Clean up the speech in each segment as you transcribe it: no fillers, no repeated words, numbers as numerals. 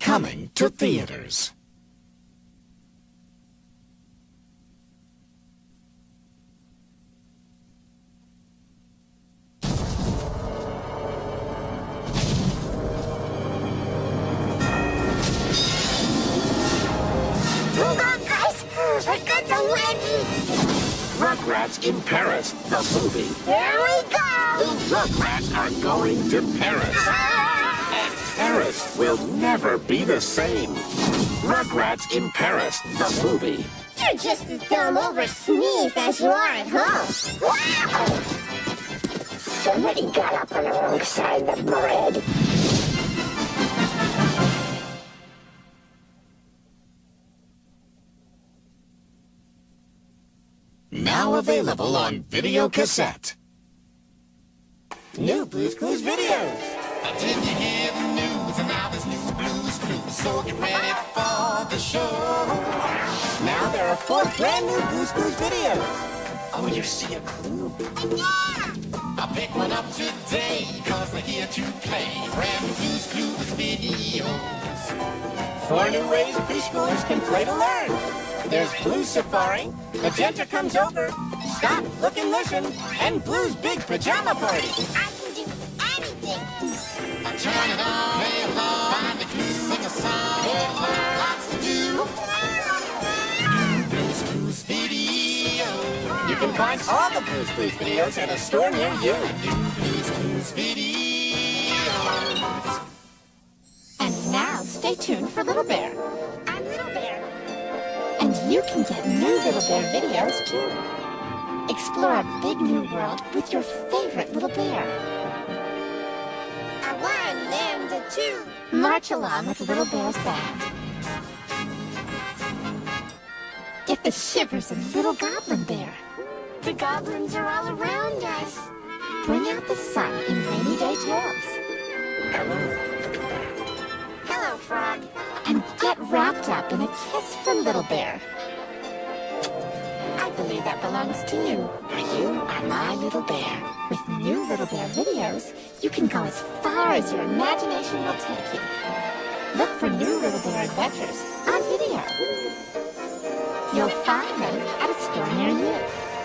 coming to theaters. Rugrats in Paris, the movie. Here we go! The Rugrats are going to Paris. And Paris will never be the same. Rugrats in Paris, the movie. You're just as dumb over sneeze as you are at home. Wow! Somebody got up on the wrong side of the bread. Now available on video cassette. New Blue's Clues videos. Did you hear the news? And now there's new Blue's Clues, so get ready for the show. Now there are 4 brand new Blue's Clues videos. Oh, you see a clue? I picked one up today, cause they're here to play. Brand new Blue's Clues videos. 4 new ways preschoolers can play to learn. There's Blue's Safari, Magenta Comes Over, Stop, Look and Listen, and Blue's Big Pajama Party. I can do anything. Turn it on, play along, find the clues, sing a song. Lots to do. New Blue's Clues video. You can find all the Blue's Clues videos at a store near you. New Blue's Clues videos. And now, stay tuned for Little Bear. I'm Little Bear. And you can get new Little Bear videos, too. Explore a big new world with your favorite little bear. A 1 and a 2. March along with Little Bear's band. Get the shivers of Little Goblin Bear. The goblins are all around us. Bring out the sun in Rainy Day Tales. Hello, Frog. And get wrapped up in a kiss from Little Bear. I believe that belongs to you, for you are my little bear. With new Little Bear videos, you can go as far as your imagination will take you. Look for new Little Bear adventures on video. You'll find them at a store near you.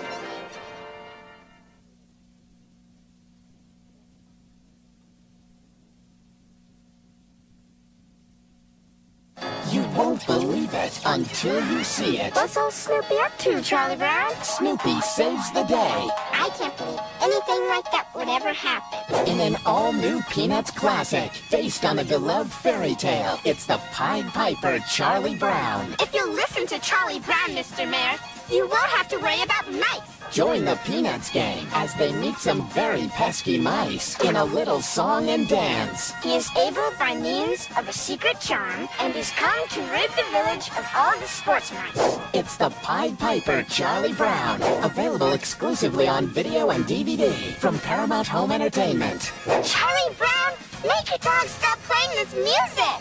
You won't believe it until you see it. What's old Snoopy up to, Charlie Brown? Snoopy saves the day I can't believe anything like that would ever happen. in an all-new Peanuts classic based on a beloved fairy tale. It's the Pied Piper Charlie Brown. If you listen to Charlie Brown, Mr. Mayor, you won't have to worry about mice. Join the Peanuts gang as they meet some very pesky mice in a little song and dance. He is able by means of a secret charm and is come to rid the village of all the sports mice. It's the Pied Piper Charlie Brown, available exclusively on video and DVD from Paramount Home Entertainment. Charlie Brown, make your dog stop playing this music.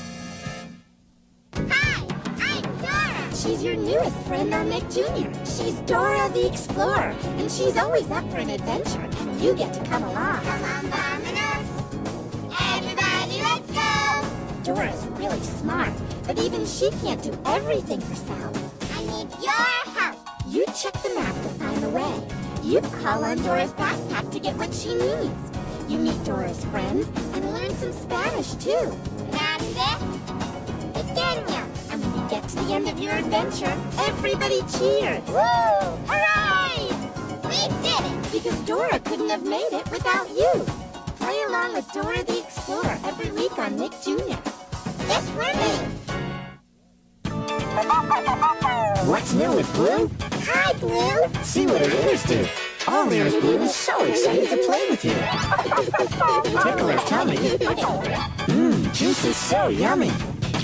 Hi, I'm Dora. She's your newest friend on Nick Jr. She's Dora the Explorer, and she's always up for an adventure, and you get to come along. Come on, Dominoes. Everybody, let's go. Dora's really smart, but even she can't do everything herself. I need your help. You check the map to find the way. You call on Dora's backpack to get what she needs. You meet Dora's friends and learn some Spanish, too. Grande. Pequeño. And when you get to the end of your adventure, everybody cheers. Woo! Hooray! We did it. Because Dora couldn't have made it without you. Play along with Dora the Explorer every week on Nick Jr. Just for me. What's new with Blue? Hi, Blue. See what her ears do. All Ears Blue is so excited to play with you. Tickle her tummy. Juice is so yummy.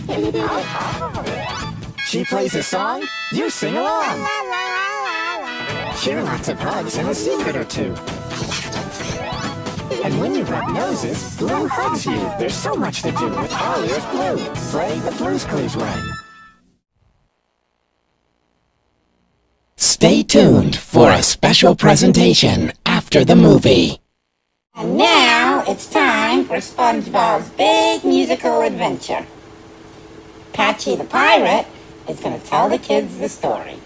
She plays a song, you sing along. Share lots of hugs and a secret or two. And when you rub noses, Blue hugs you. There's so much to do with All Ears Blue. Play the Blue's Clues way. Stay tuned for a special presentation after the movie. And now it's time for SpongeBob's big musical adventure. Patchy the Pirate is going to tell the kids the story.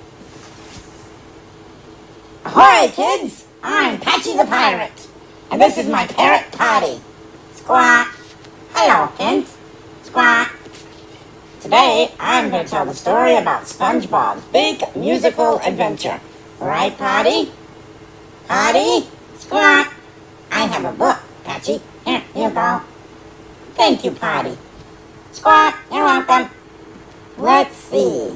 Ahoy, kids! I'm Patchy the Pirate, and this is my parrot Potty. Squawk! Hello, kids. Squawk! Today, I'm going to tell the story about SpongeBob's big musical adventure. Right, Potty? Potty? Squawk! I have a book, Patchy. Here you go. Thank you, Potty. Squawk! You're welcome. Let's see.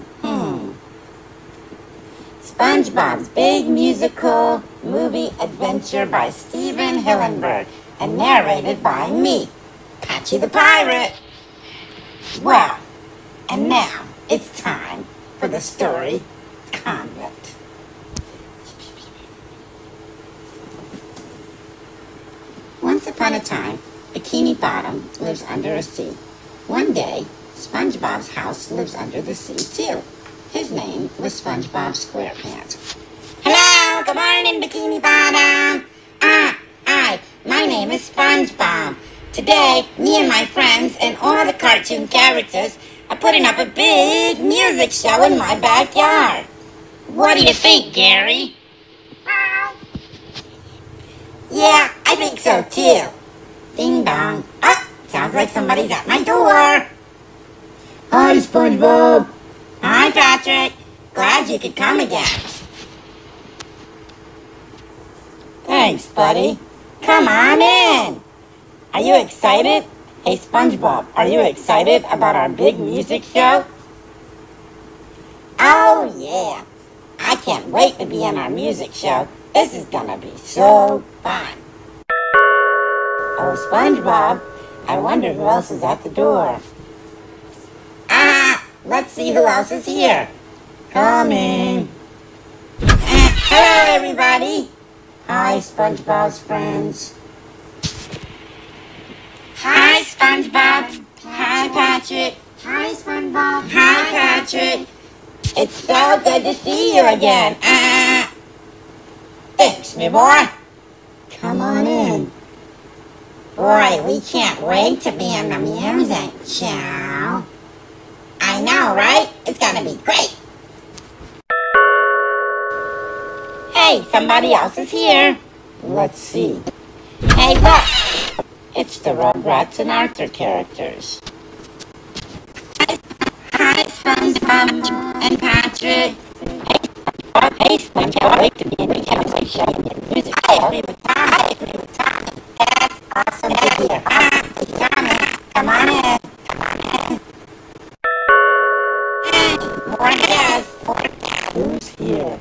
SpongeBob's Big Musical Movie Adventure by Stephen Hillenburg and narrated by me, Patchy the Pirate. Well, and now it's time for the story Convict. Once upon a time, Bikini Bottom lives under a sea. One day, SpongeBob's house lives under the sea too. His name was SpongeBob SquarePants. Hello, good morning, Bikini Bottom. Hi, my name is SpongeBob. Today, me and my friends and all the cartoon characters are putting up a big music show in my backyard. What do you think, Gary? Yeah, I think so too. Ding dong. Oh, sounds like somebody's at my door. Hi, SpongeBob. Hi, Patrick. Glad you could come again. Thanks, buddy. Come on in. Are you excited? Hey, SpongeBob, are you excited about our big music show? Oh, yeah. I can't wait to be in our music show. This is gonna be so fun. Oh, SpongeBob, I wonder who else is at the door. Let's see who else is here. Coming. Hello, everybody. Hi, SpongeBob's friends. Hi, SpongeBob. Hi, Patrick. Hi, SpongeBob. Hi, Patrick. It's so good to see you again. Thanks, me boy. Come on in. Boy, we can't wait to be in the music show. I know, right? It's gonna be great. Hey, somebody else is here. Let's see. Hey, look. It's the Rugrats and Arthur characters. Hi, SpongeBob and Patrick. Hey, SpongeBob, wait to be in the show and music. I agree with Tommy. That's awesome to hear. Tommy, come on in. More guests. Who's here?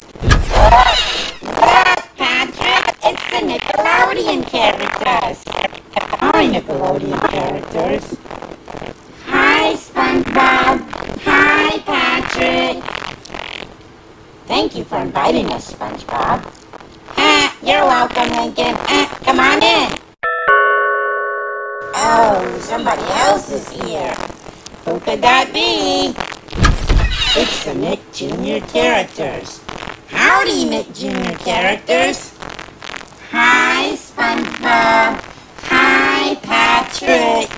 Look, Patrick, it's the Nickelodeon characters. Hi, Nickelodeon characters. Hi, SpongeBob. Hi, Patrick. Thank you for inviting us, SpongeBob. You're welcome, Lincoln. Come on in. Oh, somebody else is here. Who could that be? It's the Nick Jr. characters. Howdy, Nick Jr. characters. Hi, SpongeBob. Hi, Patrick.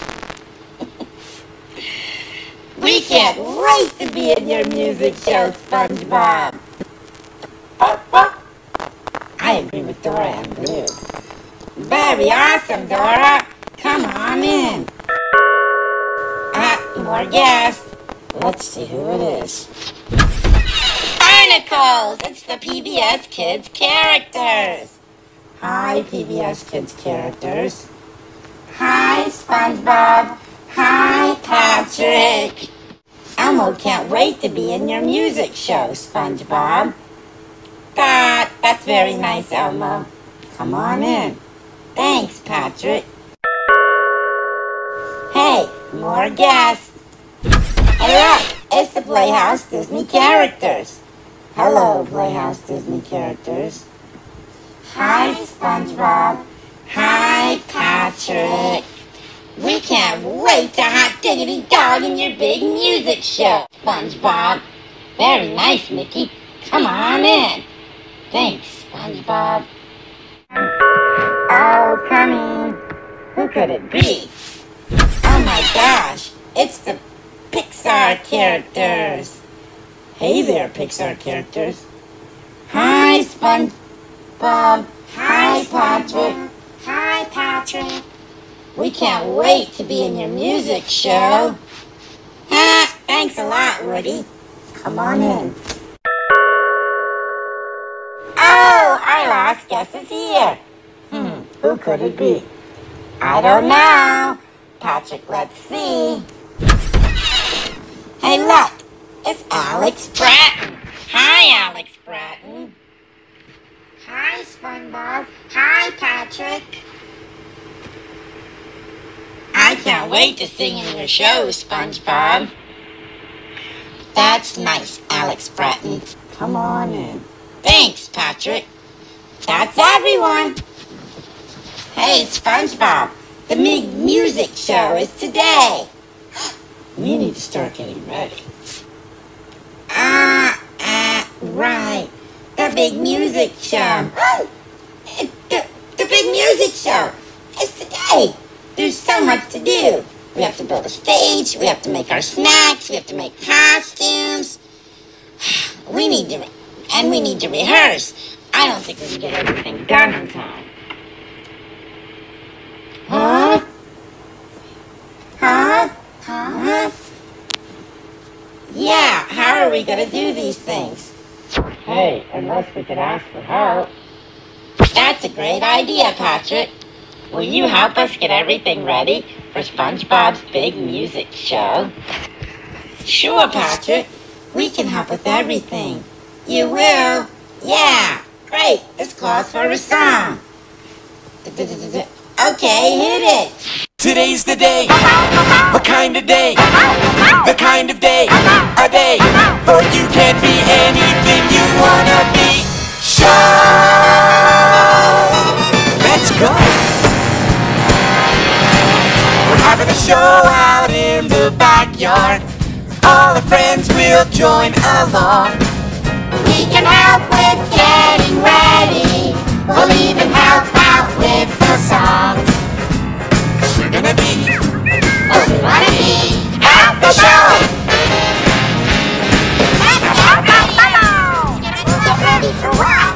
We can't wait to be in your music show, SpongeBob. I agree with Dora and Blue. Very awesome, Dora. Come on in. More guests. Let's see who it is. Barnacles! It's the PBS Kids characters. Hi, PBS Kids characters. Hi, SpongeBob. Hi, Patrick. Elmo can't wait to be in your music show, SpongeBob. That's very nice, Elmo. Come on in. Thanks, Patrick. Hey, more guests. Hey, look, it's the Playhouse Disney characters. Hello, Playhouse Disney characters. Hi, SpongeBob. Hi, Patrick. We can't wait to hot diggity dog in your big music show, SpongeBob. Very nice, Mickey. Come on in. Thanks, SpongeBob. Oh, coming. Who could it be? Oh my gosh, it's the Pixar characters. Hey there, Pixar characters. Hi, SpongeBob. Hi, Patrick. Hi, Patrick. We can't wait to be in your music show. Ah, thanks a lot, Woody. Come on in. Oh, our last guest is here. Who could it be? I don't know. Patrick, let's see. Hey, look. It's Alex Bratton. Hi, Alex Bratton. Hi, SpongeBob. Hi, Patrick. I can't wait to sing in your show, SpongeBob. That's nice, Alex Bratton. Come on in. Thanks, Patrick. That's everyone. Hey, SpongeBob, the big music show is today. We need to start getting ready. Right. The big music show. The big music show is today. There's so much to do. We have to build a stage. We have to make our snacks. We have to make costumes. We need to rehearse. I don't think we can get everything done in time. Huh? Yeah, how are we gonna do these things? Hey, unless we could ask for help. That's a great idea, Patrick. Will you help us get everything ready for SpongeBob's big music show? Sure, Patrick. We can help with everything. You will? Yeah, great. This calls for a song. Okay, hit it. Today's the day. What kind of day? The kind of day. A day. For you can be anything you wanna be. Show. Let's go. We're having a show out in the backyard. All the friends will join along. We can help with getting ready. We'll even help out with the songs. We're gonna be Oh, we wanna be at the show. Let's get ready for what?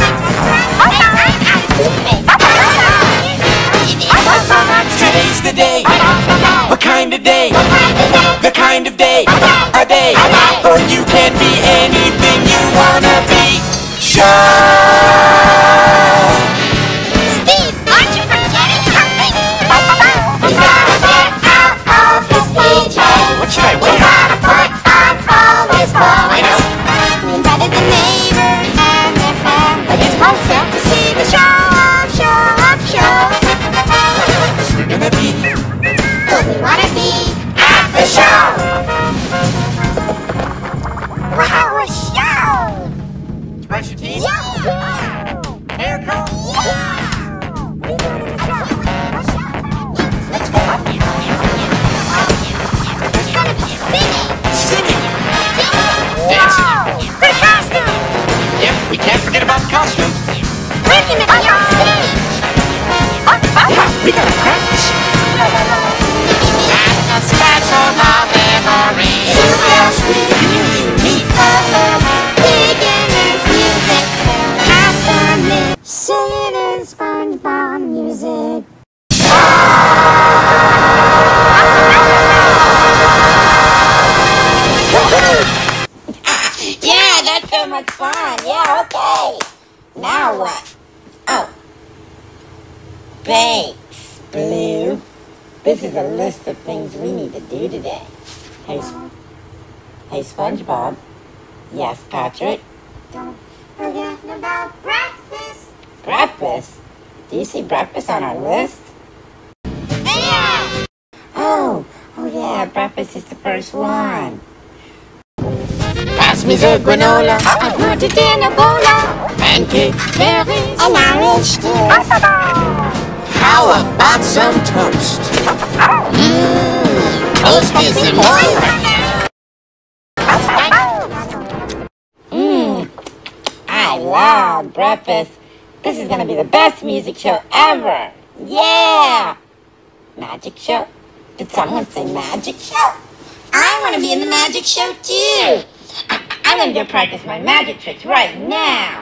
Today's the day. What kind of day? The kind of day. A day. For you can be anything you wanna be. Show. Steve, aren't you forgetting something? We gotta get out of his PJs. What should I We wear? gotta put on all his clothes. I know. We invited the neighbors and their families both out to see the show. We're gonna be Who we wanna be at the show. Wow, a show! Brush your teeth. Yeah! Hair comb. Let's go. There's gonna be singing, Singing. dancing, the costume. Yep, we can't forget about the costumes. We're gonna be on stage. Yeah, we gotta practice. And a special love memory. Super sweet. Big in his music. After me. Singing in SpongeBob music. Yeah, that's so much fun. Yeah, okay. Now what? Oh. Thanks, Blue. This is a list of things we need to do today. Hey, SpongeBob. Yes, Patrick. Don't forget about breakfast. Breakfast? Do you see breakfast on our list? Yeah! Oh yeah, breakfast is the first one. Pass me the granola. I put it in a bowl. Pancake. Berries and orange juice. How about some toast? Toast is in order. I love breakfast. This is gonna be the best music show ever. Yeah! Magic show? Did someone say magic show? I want to be in the magic show too. I'm going to go practice my magic tricks right now.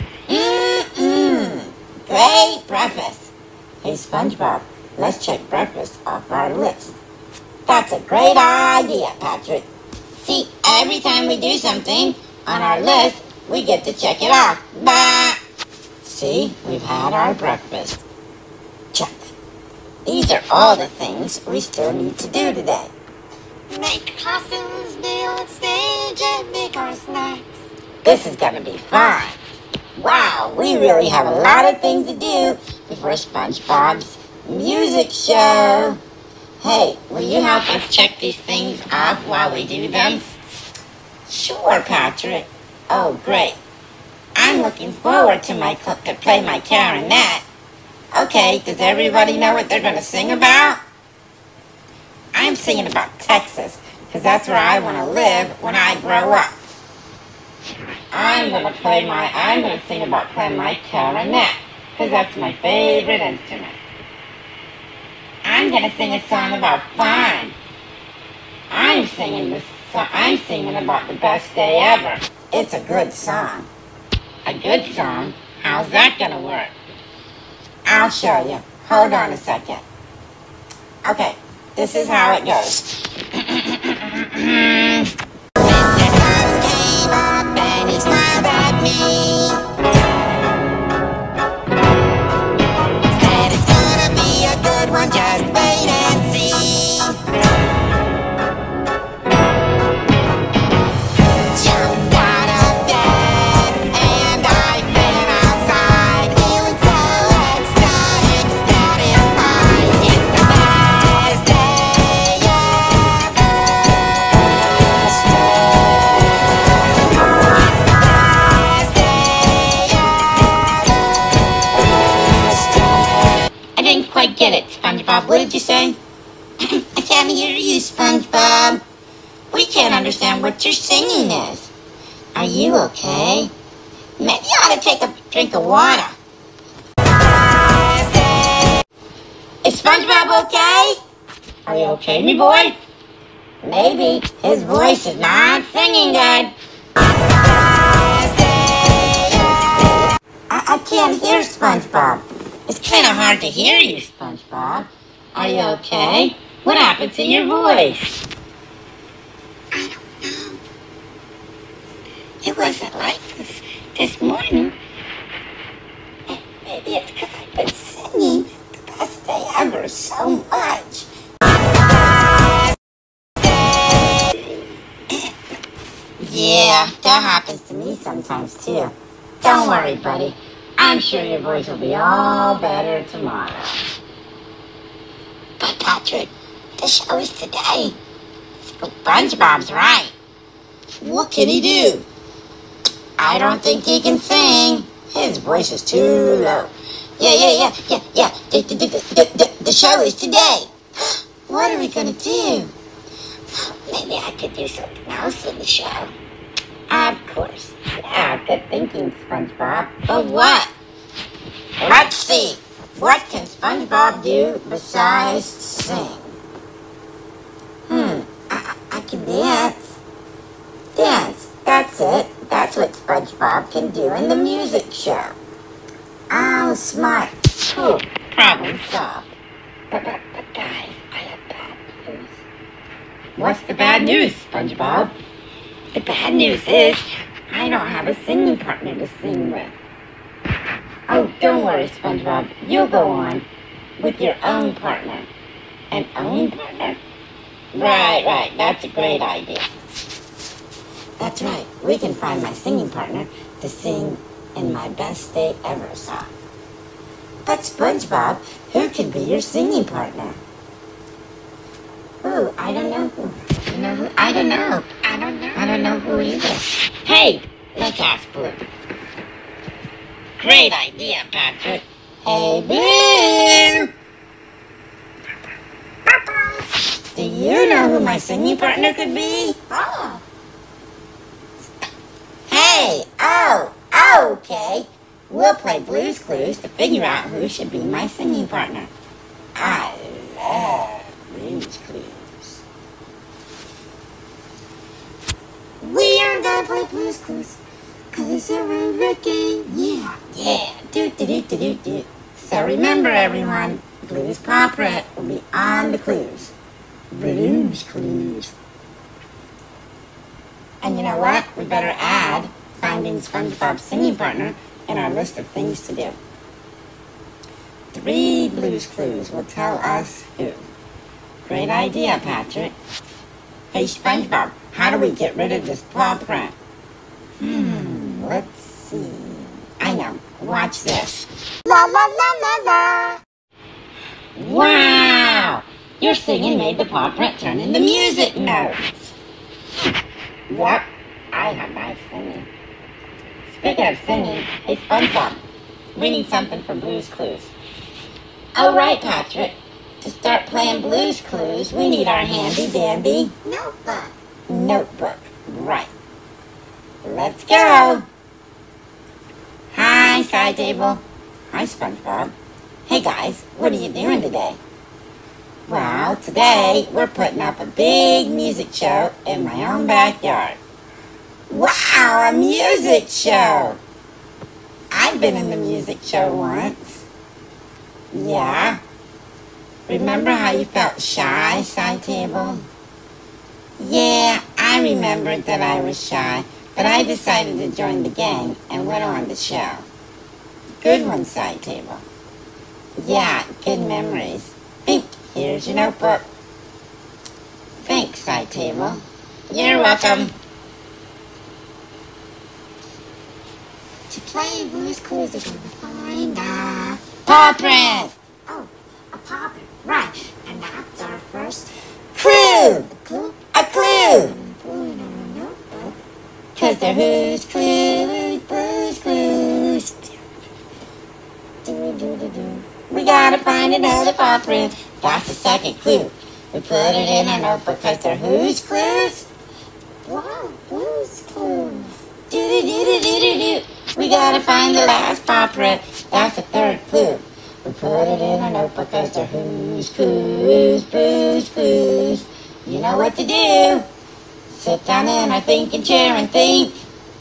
Great breakfast. Hey, SpongeBob, let's check breakfast off our list. That's a great idea, Patrick. See, every time we do something on our list, we get to check it off. Bah! See, we've had our breakfast. Check. These are all the things we still need to do today. Make costumes, build stage, and make our snacks. This is gonna be fun. Wow, we really have a lot of things to do before SpongeBob's music show. Hey, will you help us check these things off while we do them? Sure, Patrick. Oh, great. I'm looking forward to my clip to play my clarinet. Okay, does everybody know what they're gonna sing about? I'm singing about Texas, because that's where I want to live when I grow up. I'm gonna sing about playing my clarinet, because that's my favorite instrument. I'm gonna sing a song about fun. I'm singing about the best day ever. It's a good song. A good song? How's that gonna work? I'll show you. Hold on a second. Okay, this is how it goes. Mr. Sun came up and he smiled at me. Said it's gonna be a good one, just wait and see. Jumped out of bed and I ran outside, feeling so ecstatic, satisfied. It's the best day ever. It's the best day ever. I didn't quite get it, SpongeBob. What did you say? I can't hear you, SpongeBob. We can't understand what your singing is. Are you okay? Maybe you ought to take a drink of water. Is SpongeBob okay? Are you okay, me boy? Maybe his voice is not singing good. I can't hear SpongeBob. It's kind of hard to hear you, SpongeBob. Are you okay? What happened to your voice? I don't know. It wasn't like this morning. Maybe it's because I've been singing the best day ever so much. Yeah, that happens to me sometimes too. Don't worry, buddy. I'm sure your voice will be all better tomorrow. But Patrick, the show is today. SpongeBob's right. What can he do? I don't think he can sing. His voice is too low. Yeah. The show is today. What are we gonna do? Maybe I could do something else in the show. Of course. Yeah, good thinking, SpongeBob. But what? Let's see. What can SpongeBob do besides sing? I can dance. Dance, that's it. That's what SpongeBob can do in the music show. Oh, smart. Cool. Problem solved. But guys, I have bad news. What's the bad news, SpongeBob? The bad news is I don't have a singing partner to sing with. Oh, don't worry, SpongeBob. You'll go on with your own partner. An own partner? Right. That's a great idea. That's right. We can find my singing partner to sing in my best day ever song. But SpongeBob, who can be your singing partner? Ooh, I don't know who. You know who? I don't know. I don't know who either. Hey, let's ask Blue. Great idea, Patrick. Hey, Blue! Do you know who my singing partner could be? Oh. Hey, okay. We'll play Blue's Clues to figure out who should be my singing partner. I love Blue's Clues. wanna play Blue's Clues. Cause it's a favorite game. Yeah. Do. So remember, everyone, Blue's Paw Print will be on the clues. Blue's Clues. And you know what? We better add finding SpongeBob's singing partner in our list of things to do. 3 Blue's Clues will tell us who. Great idea, Patrick. Hey, SpongeBob, how do we get rid of this paw print? Let's see. I know. Watch this. La la la la la. Wow! Your singing made the paw print turn into music notes. Yep, I have my singing. Speaking of singing, hey SpongeBob, we need something for Blue's Clues. Oh right, Patrick. To start playing Blue's Clues, we need our handy dandy notebook. Right. Let's go. Hi, Side Table. Hi, SpongeBob. Hey guys, what are you doing today? Well, today we're putting up a big music show in my own backyard. Wow, a music show! I've been in the music show once. Yeah? Remember how you felt shy, Side Table? Yeah, I remembered that I was shy, but I decided to join the gang and went on the show. Good one, Side Table. Yeah, good memories. Pink, here's your notebook. Thanks, Side Table. You're welcome. To play Blue's Clues, you're gonna find a Paw print! Oh, a paw print. Right, and that's our first Clue! clue. A clue! Blue in our notebook. Cause they're who's clues, Blue's Clues. Do. We gotta find another paw print. That's the second clue. We put it in our notebook cause they're who's clues? Wow, Blue's Clues. Do. We gotta find the last paw print. That's the third clue. We put it in our notebook cause they're who's clues, Blue's Clues. You know what to do. Sit down in our thinking chair and think.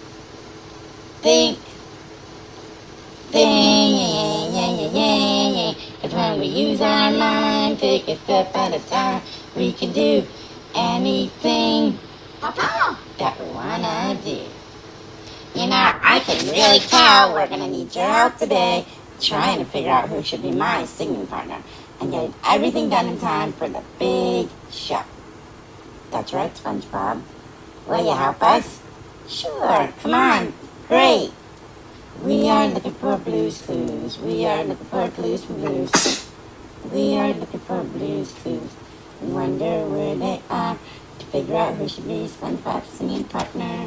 Yeah. Cause when we use our mind, take a step at a time, we can do anything that we wanna do. You know, I can really tell we're gonna need your help today trying to figure out who should be my singing partner and getting everything done in time for the big show. That's right, SpongeBob. Will you help us? Sure, come on. Great. We are looking for Blue's Clues. We are looking for clues for Blues. We are looking for Blue's Clues. We wonder where they are to figure out who should be SpongeBob's singing partner.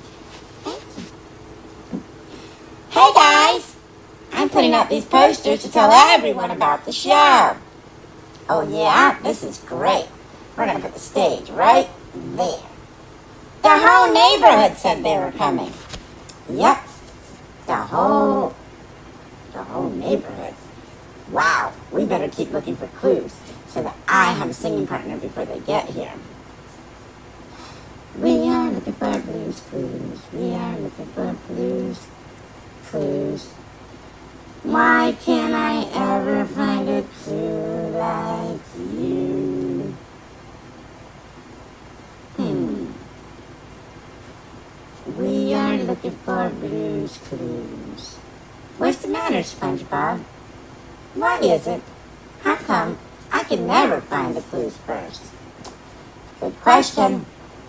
Hey guys! I'm putting up these posters to tell everyone about the show. Oh yeah? This is great. We're gonna put the stage right there. The whole neighborhood said they were coming. Yep. The whole neighborhood. Wow, we better keep looking for clues so that I have a singing partner before they get here. We are looking for Blue's Clues. We are looking for Blue's Clues. Why can't I ever find a clue like you? We are looking for Blue's Clues. What's the matter, SpongeBob? What is it? How come I can never find the clues first? Good question.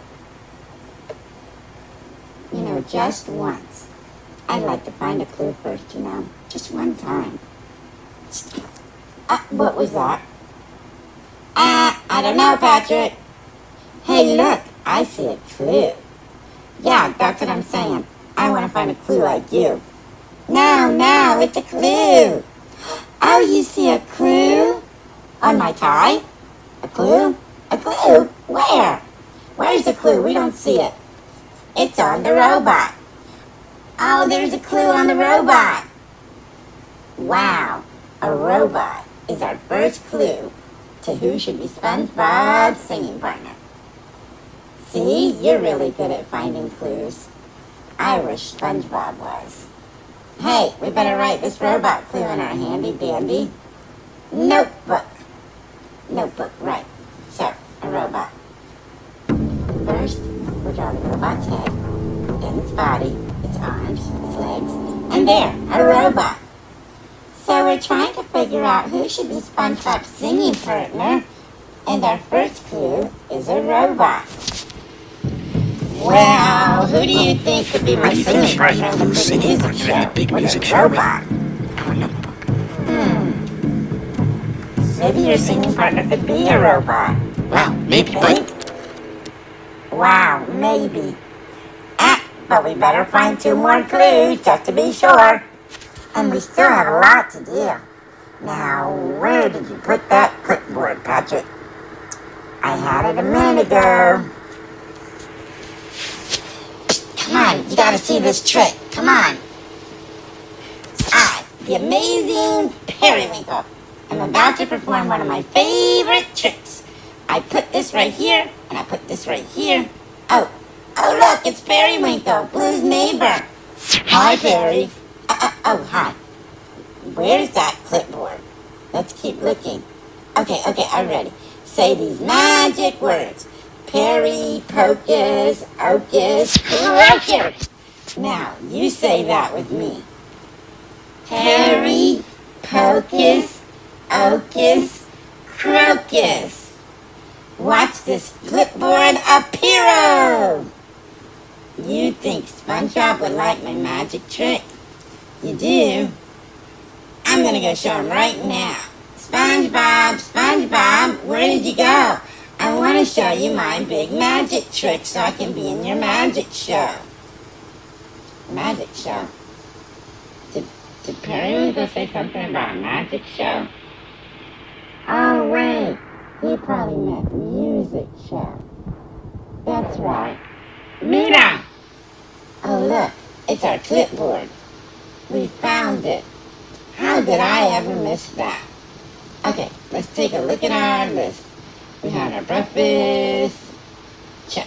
You know, just once. I'd like to find a clue first, you know. Just one time. What was that? I don't know, Patrick. Hey, look, I see a clue. Yeah, that's what I'm saying. I want to find a clue like you. No, it's a clue. Oh, you see a clue? On my tie? A clue? A clue? Where? Where's the clue? We don't see it. It's on the robot. Oh, there's a clue on the robot. Wow, a robot is our first clue to who should be SpongeBob's singing partner. See, you're really good at finding clues. I wish SpongeBob was. Hey, we better write this robot clue in our handy-dandy notebook. Notebook, right. So, a robot. First, we draw the robot's head, then its body, its arms, its legs, and there, a robot. So we're trying to figure out who should be SpongeBob's singing partner, and our first clue is a robot. Well, who do you think could be my singing partner in the big music show? Robot. Our notebook. Maybe your singing partner could be a robot. Well, maybe, but Wow, maybe. But we better find 2 more clues just to be sure. And we still have a lot to do. Now, where did you put that clipboard, Patrick? I had it a minute ago. Come on, you gotta see this trick. Come on. The amazing Periwinkle. I'm about to perform one of my favorite tricks. I put this right here, and I put this right here. Oh, look, it's Periwinkle, Blue's neighbor. Hi, Perry. Oh, hi. Where's that clipboard? Let's keep looking. Okay, I'm ready. Say these magic words. Perry, Pocus, Ocus, Crocus. Now, you say that with me. Perry, Pocus, Ocus, Crocus. Watch this clipboard appear. You think SpongeBob would like my magic trick? You do? I'm gonna go show him right now. SpongeBob, where did you go? I want to show you my big magic trick so I can be in your magic show. Magic show? Did Periwinkle say something about a magic show? Oh, wait. He probably meant music show. That's right. Mina! Oh, look. It's our clipboard. We found it. How did I ever miss that? Okay, let's take a look at our list. We had our breakfast. Check.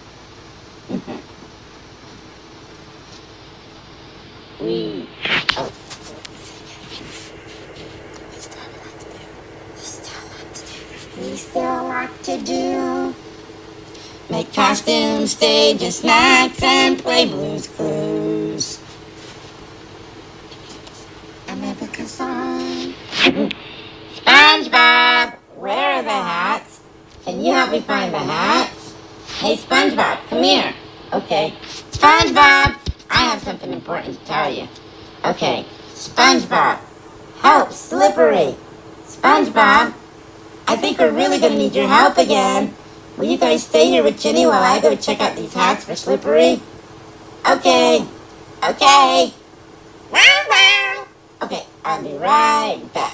We still a lot to do. Make costumes, stages, snacks, and play Blue's Clues. I'm gonna pick a song. SpongeBob, where are the hats? Can you help me find the hats? Hey, SpongeBob, come here. Okay. SpongeBob, I have something important to tell you. Okay. SpongeBob, help Slippery. SpongeBob, I think we're really going to need your help again. Will you guys stay here with Ginny while I go check out these hats for Slippery? Okay. Okay. Wow, wow. Okay, I'll be right back.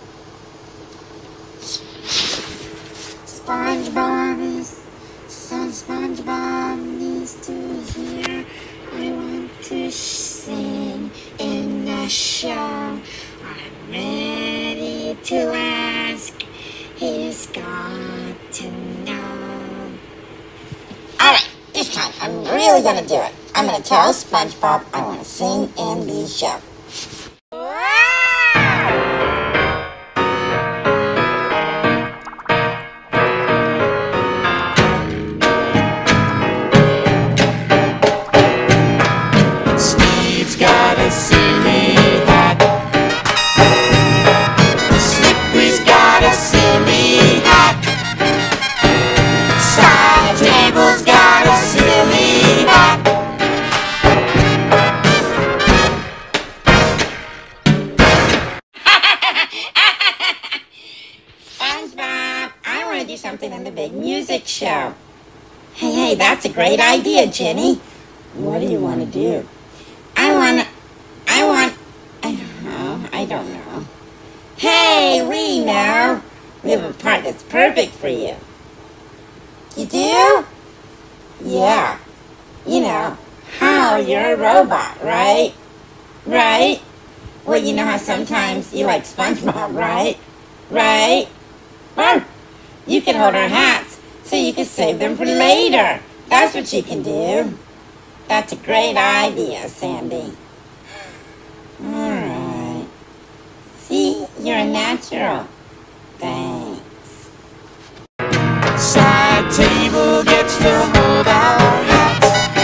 SpongeBob needs to hear. I want to sing in the show. I'm ready to ask. He's got to know. Alright, this time I'm really gonna do it. I'm gonna tell SpongeBob I want to sing in the show. Steve's got a silly hat. Slippery's got a silly hat. Side Table's got a silly hat. SpongeBob, I want to do something in the big music show. Hey, that's a great idea, Ginny. What do you want to do? I don't know. Hey, we know. We have a part that's perfect for you. You do? Yeah. You know, how you're a robot, right? Right? Well, you know how sometimes you like SpongeBob, right? Right? Well, you can hold our hats so you can save them for later. That's what you can do. That's a great idea, Sandy. Alright. See, you're a natural. Thanks. Side table gets to hold our hats.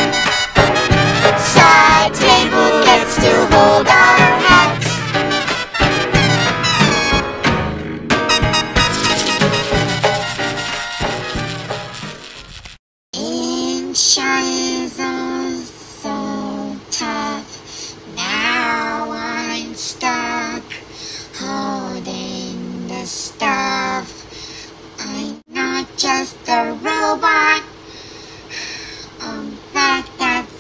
Side table gets to hold our hats. Insurance is so tough. Now I'm stuck holding the stuff. I'm not just a robot. In fact, that's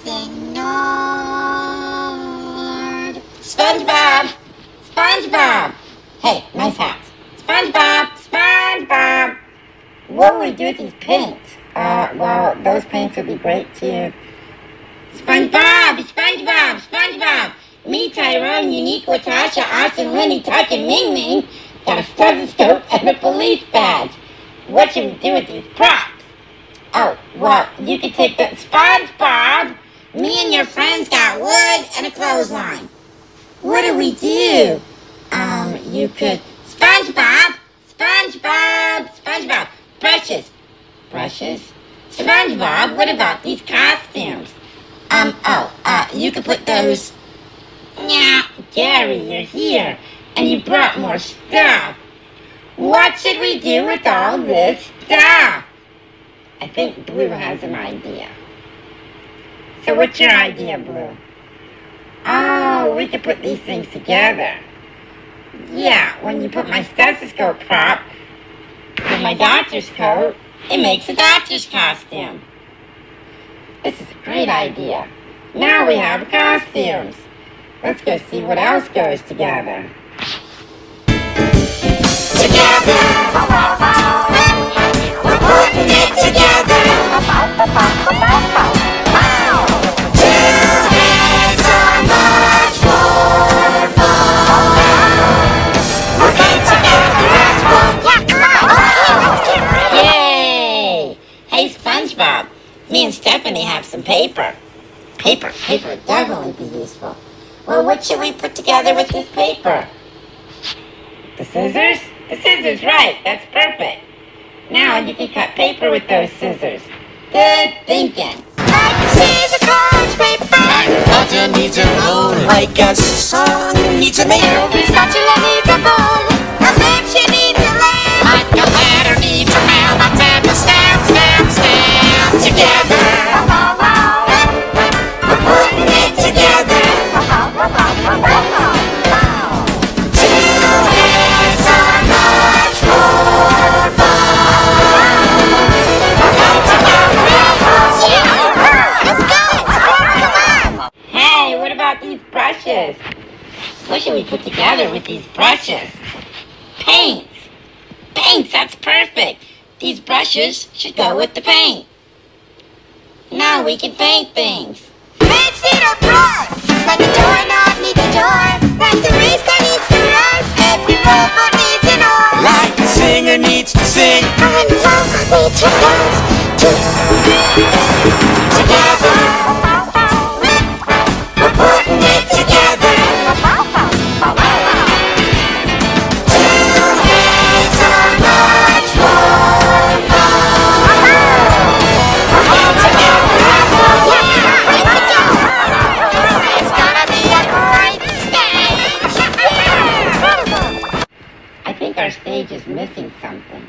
ignored. SpongeBob! SpongeBob! Hey, nice hat. SpongeBob! SpongeBob! What will we do with these paints? Well, those paints would be great too. SpongeBob! SpongeBob! SpongeBob! Me, Tyrone, Unique, Latasha, Austin, Winnie, Tuck, and Ming Ming got a stethoscope and a police badge. What should we do with these props? Oh, well, you could take the SpongeBob! Me and your friends got wood and a clothesline. What do we do? You could... SpongeBob! SpongeBob! SpongeBob! Brushes! Brushes? SpongeBob, what about these costumes? You could put those... Yeah, Gary, you're here, and you brought more stuff. What should we do with all this stuff? I think Blue has an idea. So what's your idea, Blue? Oh, we could put these things together. Yeah, when you put my stethoscope prop with my doctor's coat, it makes a doctor's costume. This is a great idea. Now we have costumes. Let's go see what else goes together. Together, we're putting it together. Two hands are much more fun. Working together as one. Yay! Hey, SpongeBob, me and Stephanie have some paper. Paper would definitely be useful. Well, what should we put together with this paper? The scissors? The scissors, right. That's perfect. Now you can cut paper with those scissors. Good thinking. Like a scissors, crunch paper. Agriculture needs a roll, like a song needs a maker. Every spatula needs a bowl. A lampshade needs a lamp. Like a ladder needs a mailbox and a stamp. Together, we're putting it together. Two hands are much more fun. Working together as one. Let's go! Come on! Hey, what about these brushes? What should we put together with these brushes? Paints. Paints, that's perfect. These brushes should go with the paint. Now we can paint things. Paints need a brush. Like a doorknob needs a door. Like the race car needs to run. Every robot needs an oar. Like the singer needs to sing. And love needs to dance. Together, we're putting it together. Two hands are much more fun. Working together as one. It's gonna be a great stage. I think our stage is missing something.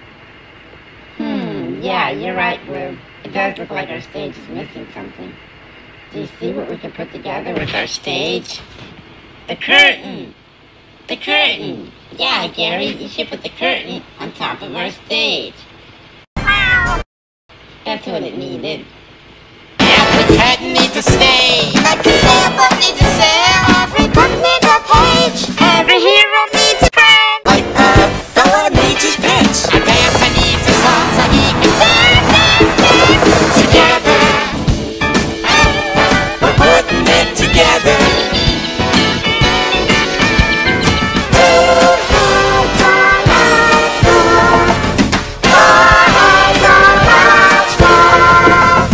Yeah, you're right, Blue. It does look like our stage is missing something. Do you see what we can put together with our stage? The curtain! The curtain! Yeah, Gary, you should put the curtain on top of our stage. That's what it needed. Every curtain needs a stage. Like a sailboat needs a sail. Every book needs a page. Every hero needs a crown. Like a fella needs his pants. A dancer needs a song so he can dance. Together, we're putting it together. Two hands are much more. Four hands are much more.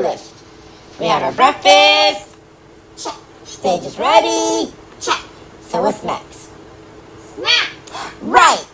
list. We had our breakfast. Check. Stage is ready. Check. So what's next? Snack. Right.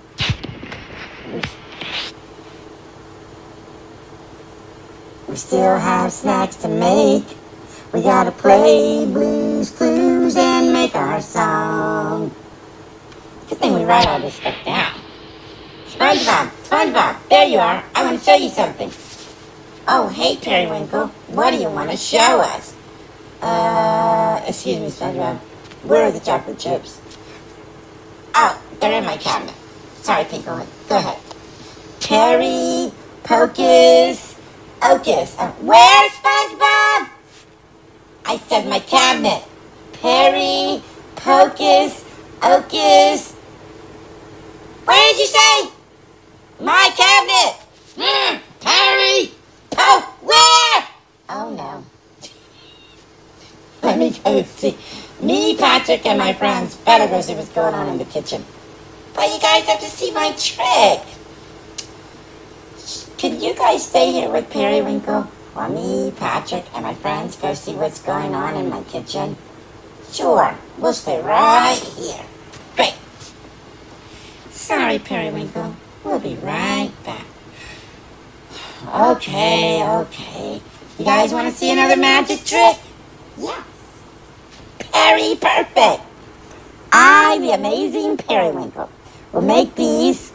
We still have snacks to make. We gotta play Blue's Clues and make our song. Good thing we write all this stuff down. SpongeBob, there you are. I want to show you something. Oh, hey, Periwinkle. What do you want to show us? Excuse me, SpongeBob. Where are the chocolate chips? Oh, they're in my cabinet. Sorry, Pinkle. Go ahead. Perry, Pocus, Ocus. Where, SpongeBob? I said my cabinet. Perry, Pocus, Ocus. What did you say? My cabinet. Perry, where? Oh no. Let me go see. Me, Patrick, and my friends better go see what's going on in the kitchen. But you guys have to see my trick. Could you guys stay here with Periwinkle while me, Patrick, and my friends go see what's going on in my kitchen? Sure, we'll stay right here. Great. Sorry, Periwinkle. We'll be right back. Okay. You guys want to see another magic trick? Yes. Perry Perfect. I, the amazing Periwinkle, will make these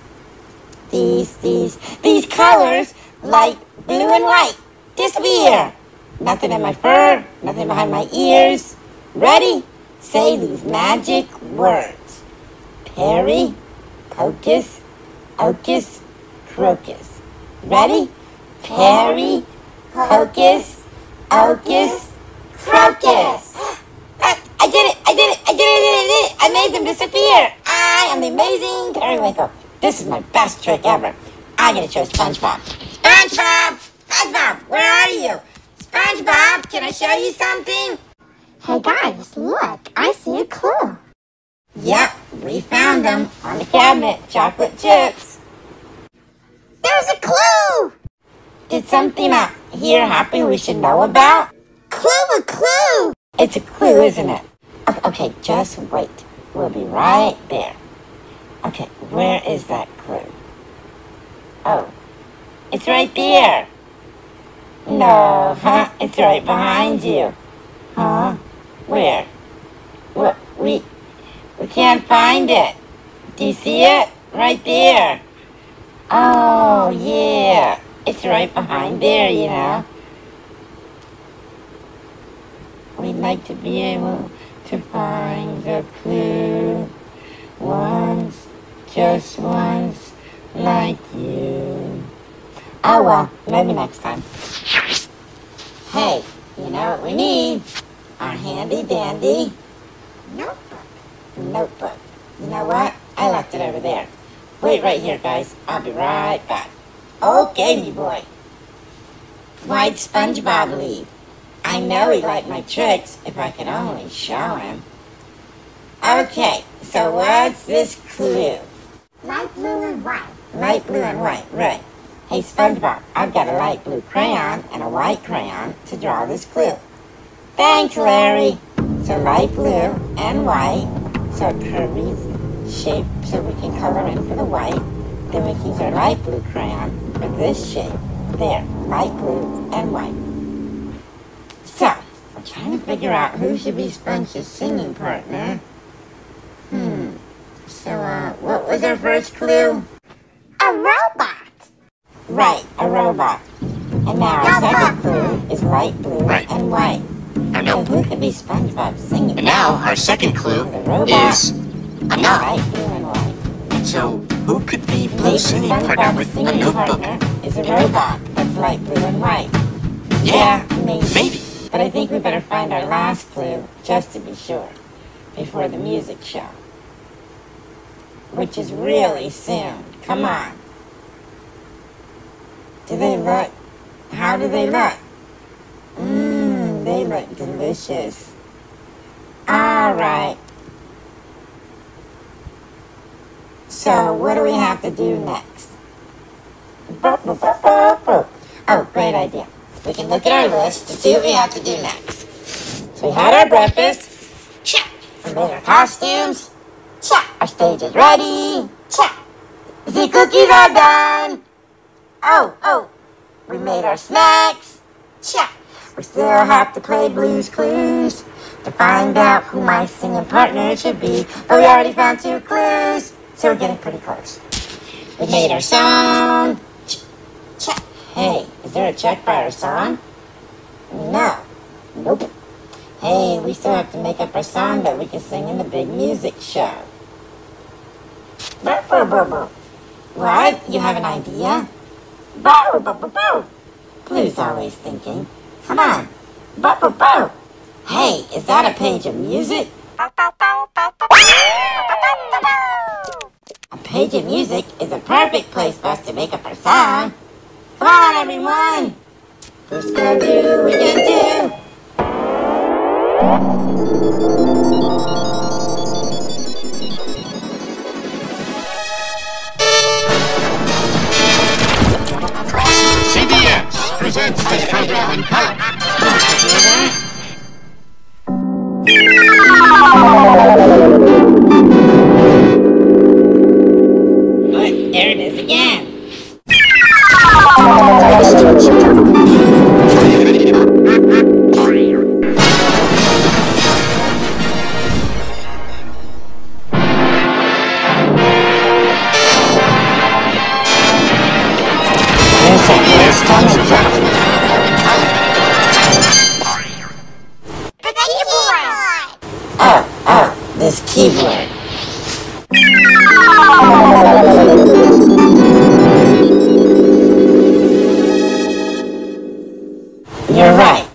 colors like blue and white disappear. Nothing in my fur, nothing behind my ears. Ready? Say these magic words. Perry, Pocus, Ocus, Crocus. Ready? Perry, Pocus, Ocus, Crocus. I did it! I made them disappear. I am the amazing Periwinkle. This is my best trick ever. I gotta show SpongeBob. SpongeBob, where are you? SpongeBob, can I show you something? Hey guys, look, I see a clue. Yep, we found them on the cabinet. Chocolate chips. There's a clue! Did something up here happen we should know about? Clue, a clue! It's a clue, isn't it? Okay, just wait. We'll be right there. Okay, where is that clue? Oh, it's right there. No, huh? It's right behind you. Huh? Where? What? We can't find it. Do you see it? Right there. Oh, yeah. It's right behind there, you know. We'd like to be able to find the clue once, just once, like you. Oh well, maybe next time. Hey, you know what we need? Our handy dandy notebook. You know what? I left it over there. Wait right here, guys. I'll be right back. Okay, me boy. Why'd SpongeBob leave? I know he'd like my tricks if I could only show him. Okay, so what's this clue? Light blue and white. Light blue and white, right. Hey, SpongeBob, I've got a light blue crayon and a white crayon to draw this clue. Thanks, Larry. So light blue and white, so a curvy shape so we can color in for the white. Then we can use our light blue crayon for this shape. There, light blue and white. So, we're trying to figure out who should be Sponge's singing partner. So, what was our first clue? A robot. Right, a robot. And now our second clue is light blue and white. So who could be SpongeBob's singing? And now our second clue The robot is a light novel. blue and white. So who could be Blue's singing partner SpongeBob's with a singing notebook? partner is a robot that's light blue and white. Yeah, maybe. But I think we better find our last clue just to be sure before the music show, which is really soon. Come on. Do they look? How do they look? They look delicious. All right. So what do we have to do next? Oh, great idea. we can look at our list to see what we have to do next. So we had our breakfast. Check. We made our costumes. Check. Our stage is ready. Check. The cookies are done. Oh, we made our snacks. Check. We still have to play Blue's Clues to find out who my singing partner should be. But we already found 2 clues, so we're getting pretty close. We made our song. Check. Hey, is there a check by our song? No. Nope. Hey, we still have to make up our song that we can sing in the big music show. What? You have an idea? Blue's always thinking. Come on. Hey, is that a page of music? A page of music is a perfect place for us to make up our song. Come on, everyone. Who's gonna do? We can do. CBS presents this program in color. Look, there it is again. This keyboard. You're right.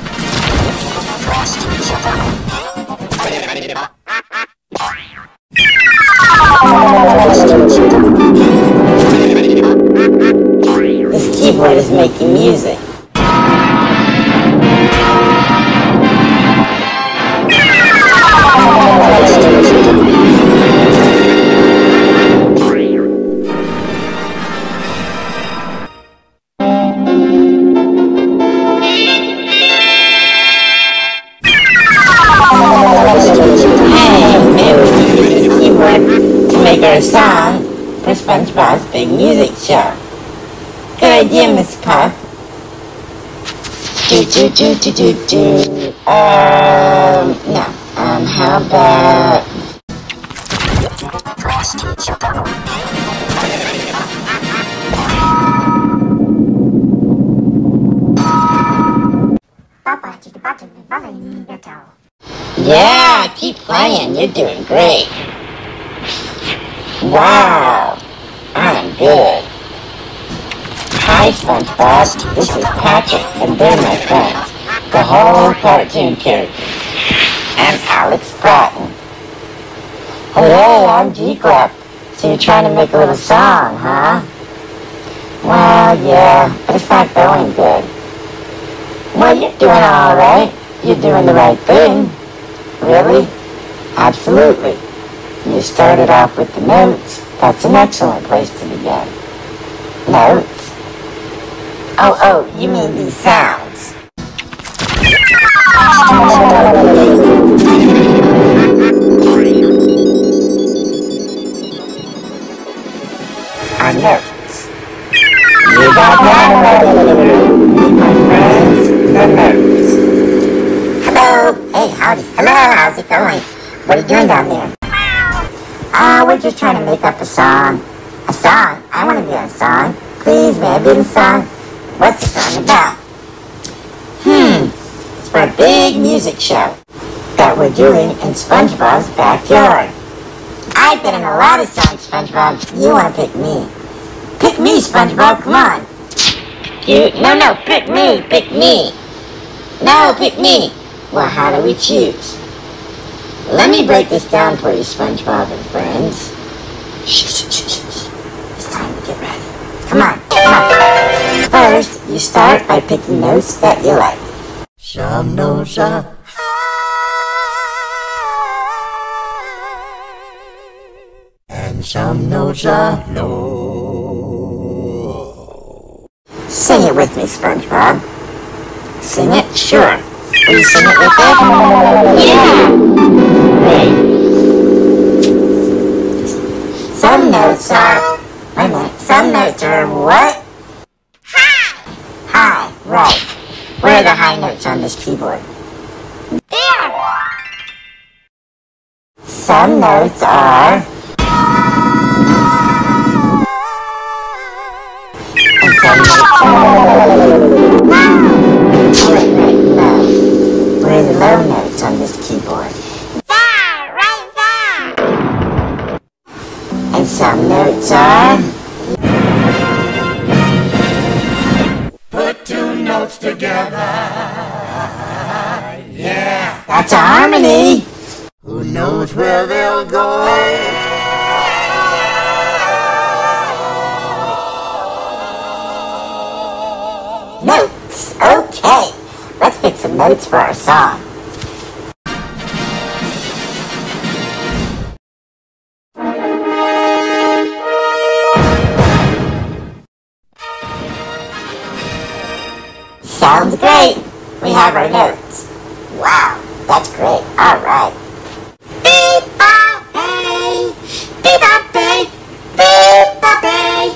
This keyboard is making music. Make our song for SpongeBob's Big Music Show. Good idea, Miss Puff. No. How about... Yeah, keep playing. You're doing great. Wow, I'm good. Hi, SpongeBob. This is Patrick, and they're my friends, the whole cartoon characters. I'm Alex Bratton. Hey, I'm G-Club. So you're trying to make a little song, huh? Well, yeah, but it's not going good. Well, you're doing all right. You're doing the right thing. Really? Absolutely. You started off with the notes. That's an excellent place to begin. Notes? Oh, you mean these sounds. Our notes. You got that right. Meet my friends, the notes. Hello. Hey, howdy. Hello, how's it going? What are you doing down there? We're just trying to make up a song. A song? I want to be on a song. Please, may I be the song? What's the song about? It's for a big music show that we're doing in SpongeBob's backyard. I've been in a lot of songs, SpongeBob. You want to pick me. Pick me, SpongeBob, come on. No, pick me. No, pick me. Well, how do we choose? Let me break this down for you, SpongeBob and friends. Shh. It's time to get ready. Come on. First, you start by picking notes that you like. Some notes are high, and some notes are low. Sing it with me, SpongeBob. Sing it? Sure. Will you sing it with it? Yeah! Great. Some notes are... Wait a minute. Some notes are what? High! High. Right. Where are the high notes on this keyboard? There! Some notes are... And some notes are... Right, low. Where are the low notes on this keyboard? There! Right there! And some notes are... Put two notes together. Yeah. That's a harmony. Who knows where they'll go? Notes. Okay. Let's pick some notes for our song. Sounds great. We have our notes. Wow, that's great. All right. Beep-bop-bay! Beep-bop-bay! Beep-bop-bay!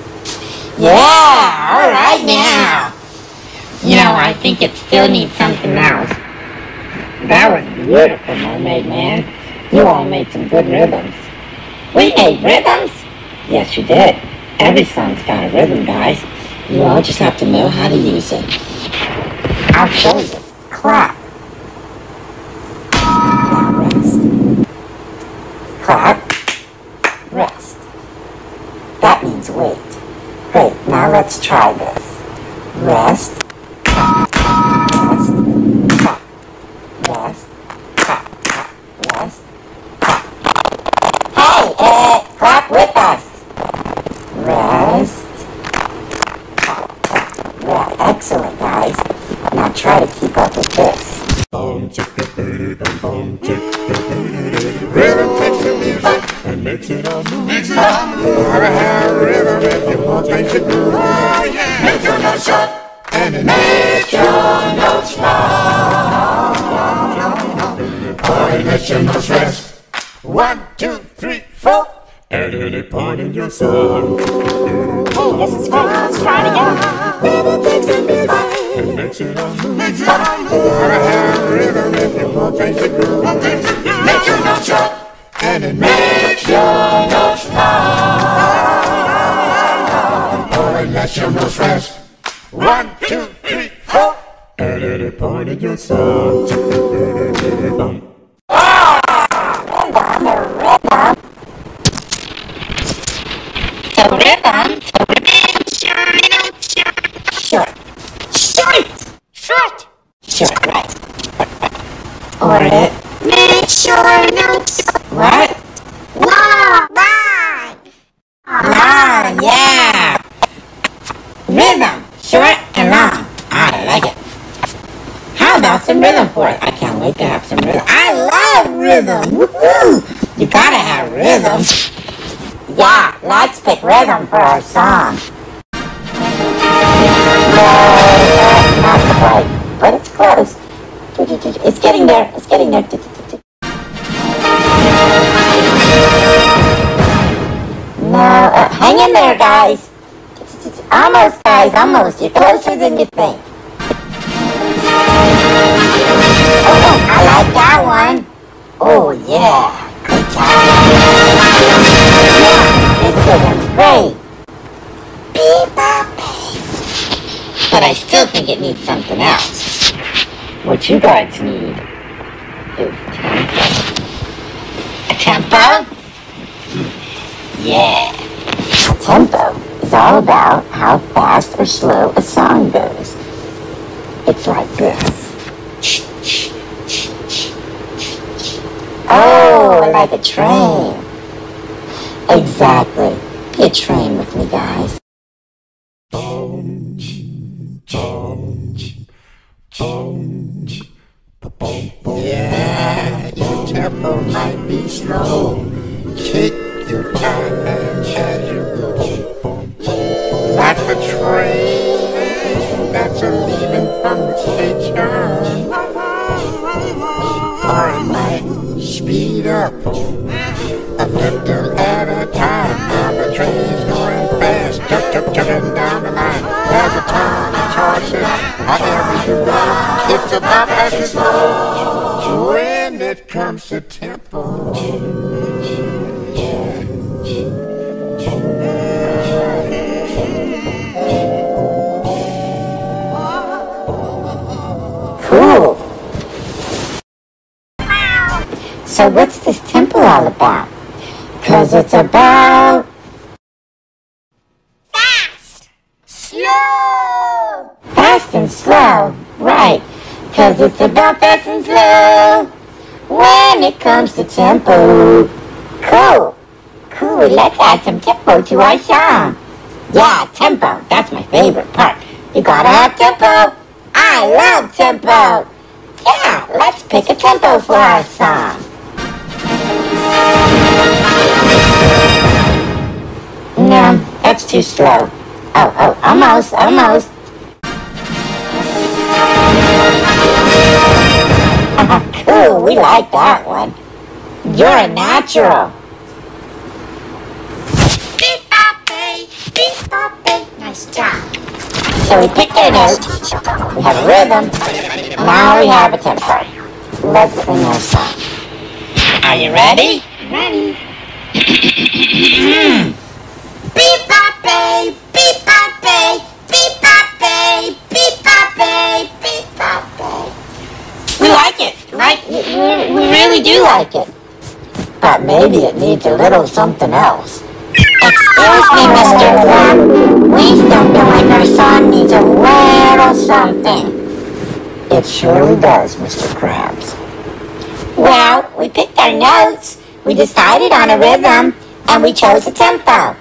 Yeah, all right now. You know, I think it still needs something else. That was beautiful, Mermaid Man. You all made some good rhythms. We made rhythms? Yes, you did. Every song's got a rhythm, guys. You all just have to know how to use it. I'll show you. Clap. Now rest. Clap. Rest. That means wait. Great, now let's try this. Rest. Clap. Rest. Clap. Rest. Clap. Clap. Rest. Clap. Hey, clap with us. Rest. Clap. Clap. Yeah, excellent, guys. Now try to keep up with this. Rhythm takes the music and makes it all move. Gotta have rhythm if you want things to groove. Oh, yeah. Make your notes sharp and it makes your notes long. Or it makes your notes rest. 1, 2, 3, 4. At any point in your song. Hey, this is fun. Let's try it again. Rhythm takes the music. It makes it all move. Gotta have rhythm if you want things to groove. Make your notes sharp and it makes your notes long. Or it makes your notes rest. 1, 2, 3, 4. At any point in your song. Short, right. Or it. Make sure notes. What? Long. Long. Long, yeah. Rhythm, short and long. I like it. How about some rhythm for it? I can't wait to have some rhythm. I love rhythm. Woohoo! You gotta have rhythm. Yeah, let's pick rhythm for our song. No, that's not quite, but it's close. It's getting there. It's getting there. No, hang in there, guys. Almost, guys, almost. You're closer than you think. Oh, I like that one. Oh, yeah. Great job. Yeah, this rhythm's great. Beep-bop-beep. But I still think it needs something else. What you guys need is tempo. A tempo? Yeah. A tempo is all about how fast or slow a song goes. It's like this. Oh, like a train. Exactly. Be a train with me, guys. Yeah, your tempo might be slow. Kick your time as you go. Like the train that's a leaving from the station. speed up a little at a time. Now the train's going fast, chugging down the line. There's a ton of choices, however you go. It's about as it goes when it comes to tempo. Cool. So what's this tempo all about? 'Cause it's about Fast! Slow! fast and slow, right? 'Cause it's about fast and slow when it comes to tempo. Cool. Cool, let's add some tempo to our song. Yeah, tempo, that's my favorite part. You gotta have tempo. I love tempo. Yeah, let's pick a tempo for our song. No, that's too slow. Oh, almost. Cool, we like that one. You're a natural. Beep-bop-bay. Nice job. So we picked our notes, we have a rhythm, now we have a tempo. Let's sing our song. Are you ready? Ready. Beep-bop-bay. Beep-bop-bay. Beep-bop-bay. Beep-bop-bay. Beep-bop-bay. We like it, right? We really do like it. But maybe it needs a little something else. Excuse me, Mr. Crab. We still feel like our song needs a little something. It surely does, Mr. Krabs. Well, we picked our notes, we decided on a rhythm, and we chose a tempo.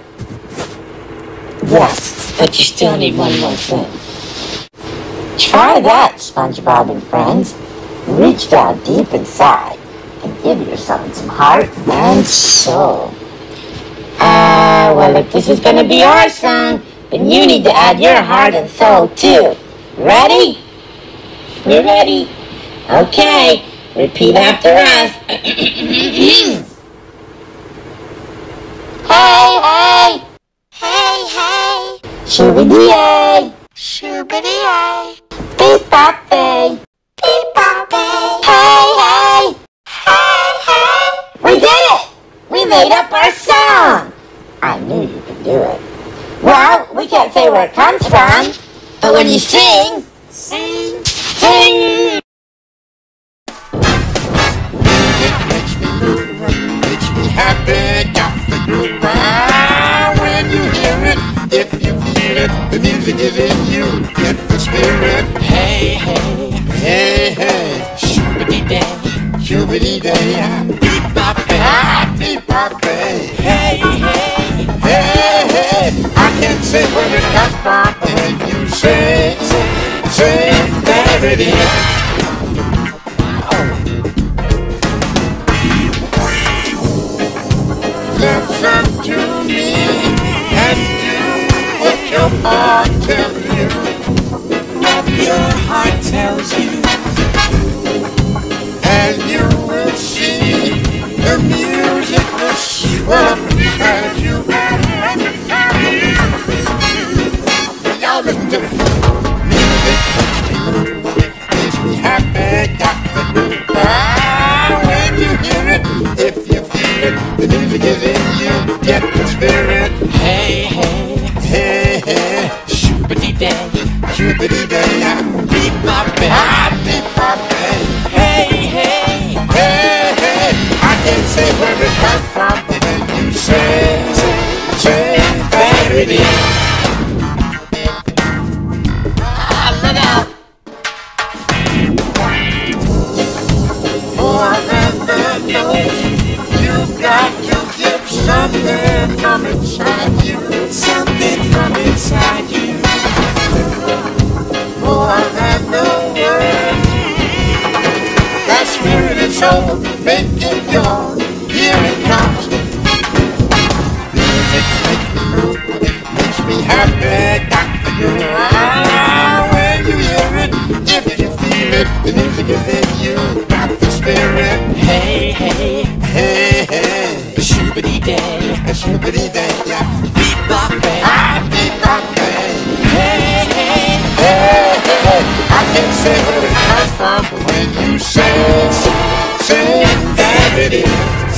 Yes, but you still need one more thing. Try that, SpongeBob and friends. Reach down deep inside and give your song some heart and soul. Well, if this is gonna be our song, then you need to add your heart and soul too. Ready? We're ready. Okay, repeat after us. Hey, hey! Hey, hey. Shoo-be-dee-ay! Shoo-be-dee-ay. Beep-bop-bay! Beep-bop-bay. Hey, hey! Hey, hey. We did it! We made up our song! I knew you could do it. Well, we can't say where it comes from, but when you sing, Sing. sing! Makes me happy, got the groove. When you hear it, if you feel it, the music is in you. Get the spirit. Hey, hey, Hey, hey, shoo-ba-dee-day. shoo-be-dee-day. Beep-bop-bay. Beep-bop-bay. Hey, hey, Hey, hey, I can't say where it comes from, but when you say, there it is. Listen to me and do what your heart tells you. what your heart tells you. And you will see the music will swell up inside you. Y'all listen to me. Music makes me move, makes me happy, got the groove. When you hear it, if you feel it, the music is in you. Get the spirit. Hey, hey, Hey, hey, shoo-ba-dee-day. shoo-be-dee-day. Beep-bop-bay. Beep-bop-bay. Hey, hey, Hey, hey, I can't say where it comes from, but when you say, there it is. Look out! More than the notes, you've got to give something from inside you. something from inside you. More than the words, that spirit and soul, make it yours. Here it comes. Music makes me move, makes me happy, got the groove. When you hear it, if you feel it, The music is in you, got the spirit. Hey, hey, Hey, hey, a shoobity day. a shoobity day, yeah. Beat bop bang. Bebop bang. Hey, hey, Hey, hey, I can say where it comes from, but when you say that it is.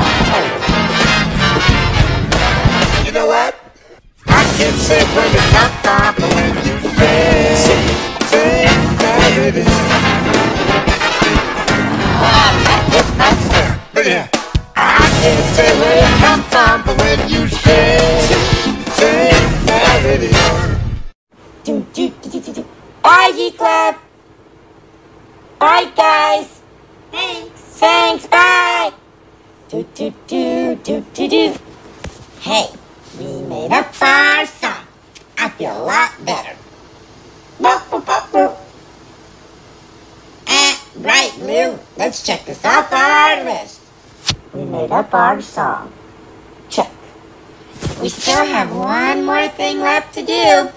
You know what? I can't say where it comes from, but when you say that it is. But yeah, I can't say where it comes from, but when you say that it is. Bye, G-Club. Bye, guys. Thanks, bye. Hey, we made up our song. I feel a lot better. Right, Lou. Let's check this off our list. We made up our song. Check. We still have one more thing left to do.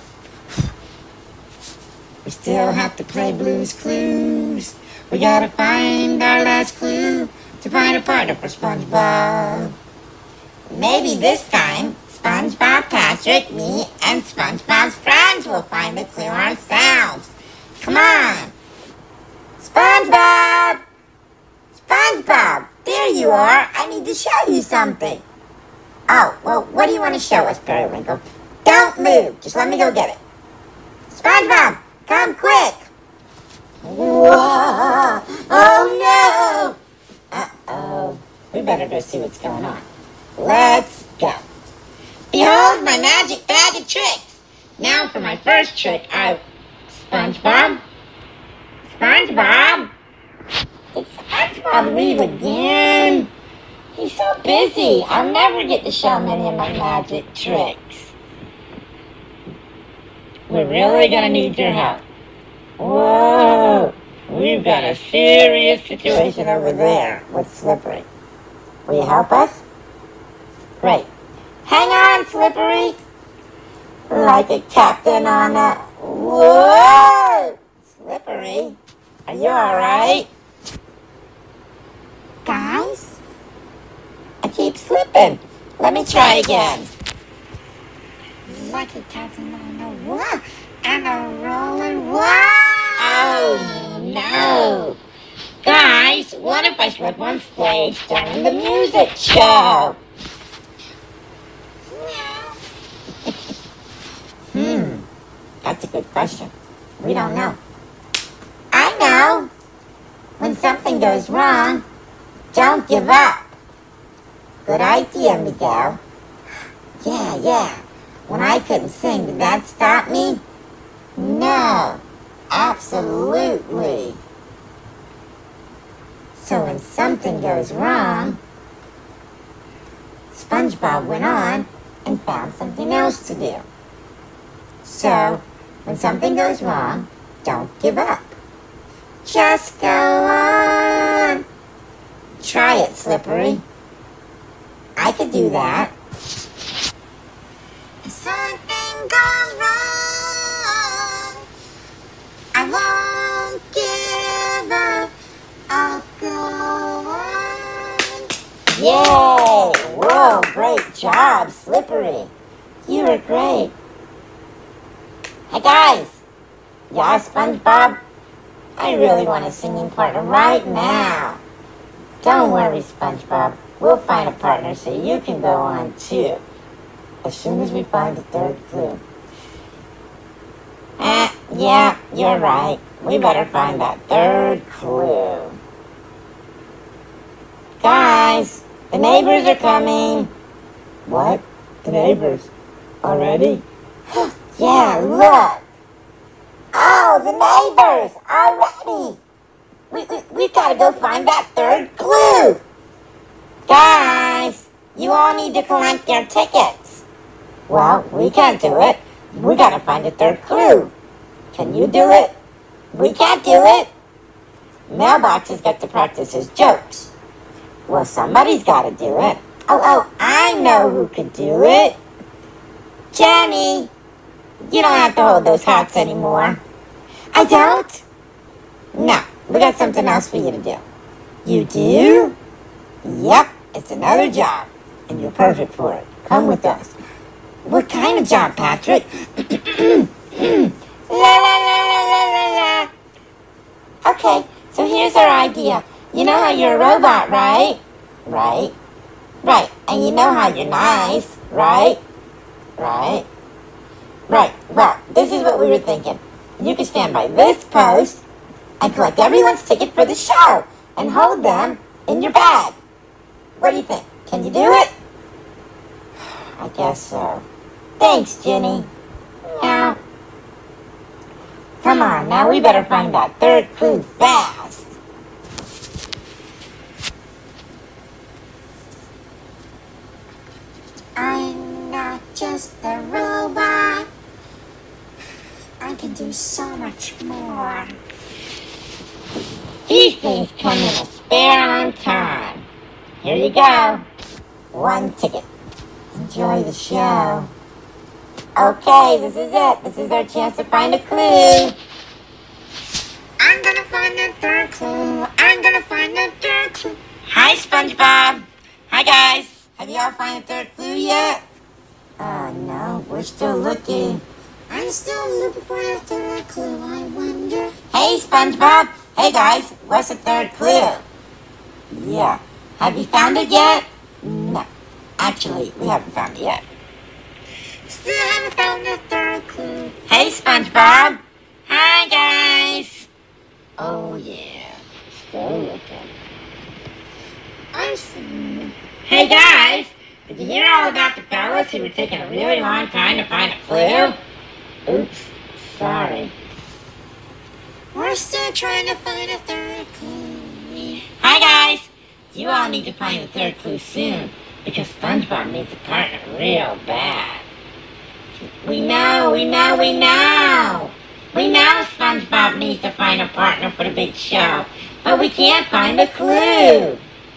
We still have to play Blue's Clues. We gotta find our last clue to find a partner for SpongeBob. Maybe this time, SpongeBob, Patrick, me, and SpongeBob's friends will find the clue ourselves. Come on! SpongeBob! SpongeBob! There you are! I need to show you something. Oh, well, what do you want to show us, Periwinkle? Don't move! Just let me go get it. SpongeBob! Come quick! Whoa! Oh no! Uh-oh. We better go see what's going on. Let's go. Behold my magic bag of tricks. Now for my first trick, SpongeBob? SpongeBob? Did SpongeBob leave again? He's so busy. I'll never get to show him any of my magic tricks. We're really gonna need your help. Whoa! We've got a serious situation over there with Slippery. Will you help us? Great. Hang on, Slippery! Like a captain on a... Whoa! Slippery, are you alright? Guys? I keep slipping. Let me try again. Like a captain on a what? And a rolling what? Oh, no. Guys, what if I slip on stage during the music show? That's a good question. We don't know. I know. When something goes wrong, don't give up. Good idea, Miguel. Yeah. When I couldn't sing, did that stop me? No, absolutely. So when something goes wrong, SpongeBob went on and found something else to do. So, when something goes wrong, don't give up. Just go on. Try it, Slippery. I could do that. If something goes wrong, I won't give up. I'll go on. Yay! Whoa, great job, Slippery. You were great. Hey guys! Yeah, SpongeBob? I really want a singing partner right now. Don't worry, SpongeBob. We'll find a partner so you can go on too. As soon as we find the third clue. Yeah, you're right. We better find that third clue. Guys, the neighbors are coming. What? The neighbors? Already? Yeah, look. Oh, the neighbors already. We've got to go find that third clue. Guys, you all need to collect your tickets. Well, we can't do it. We got to find a third clue. Can you do it? We can't do it. Mailboxes get to practice his jokes. Well, somebody's got to do it. Oh, I know who could do it. Jenny, you don't have to hold those hats anymore. I don't? No, we got something else for you to do. You do? Yep, it's another job, and you're perfect for it. Come with us. What kind of job, Patrick? La la la la la la la. Okay, so here's our idea. You know how you're a robot, right? Right. Right. And you know how you're nice, right? Right. Right. Well, this is what we were thinking. You can stand by this post and collect everyone's ticket for the show and hold them in your bag. What do you think? Can you do it? I guess so. Thanks, Jenny. Yeah. Come on, now we better find that third clue fast. I'm not just a robot. I can do so much more. These things come in a spare on time. Here you go. One ticket. Enjoy the show. Okay, this is it. This is our chance to find a clue. I'm gonna find the third clue. I'm gonna find the third clue. Hi, SpongeBob. Hi, guys. Have y'all found the third clue yet? Oh, no. We're still looking. I'm still looking for the third clue. I wonder. Hey, SpongeBob. Hey, guys. What's the third clue? Yeah. Have you found it yet? No. Actually, we haven't found it yet. Still haven't found the third clue. Hey, SpongeBob. Hi, guys. Oh, yeah. Still looking. I'm still. Hey guys, did you hear all about the fellas who were taking a really long time to find a clue? Oops, sorry. We're still trying to find a third clue. Hi, guys. You all need to find the third clue soon because SpongeBob needs a partner real bad. We know. We know SpongeBob needs to find a partner for the big show, but we can't find a clue.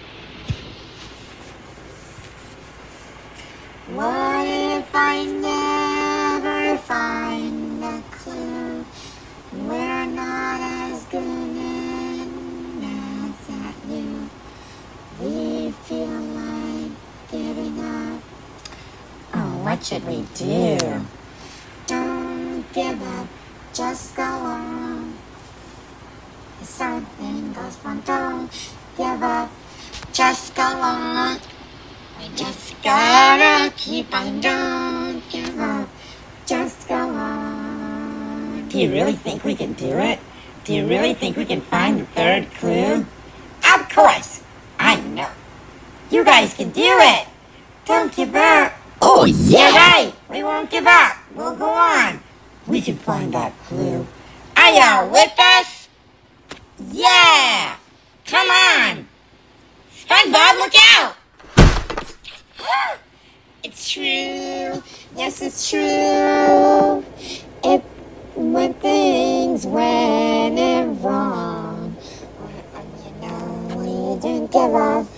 What if I never find a clue? We're not as good as at you. We feel like giving up. Oh, what should we do? Don't give up, just go on. If something goes wrong, don't give up, just go on. We just gotta keep on, don't give up, just go on. Do you really think we can do it? Do you really think we can find the third clue? Of course! I know. You guys can do it! Don't give up! Oh, yeah! You're right! We won't give up! We'll go on! We can find that clue. Are y'all with us? Yeah! Come on! SpongeBob, look out! It's true, yes it's true. When things went wrong, we didn't give up.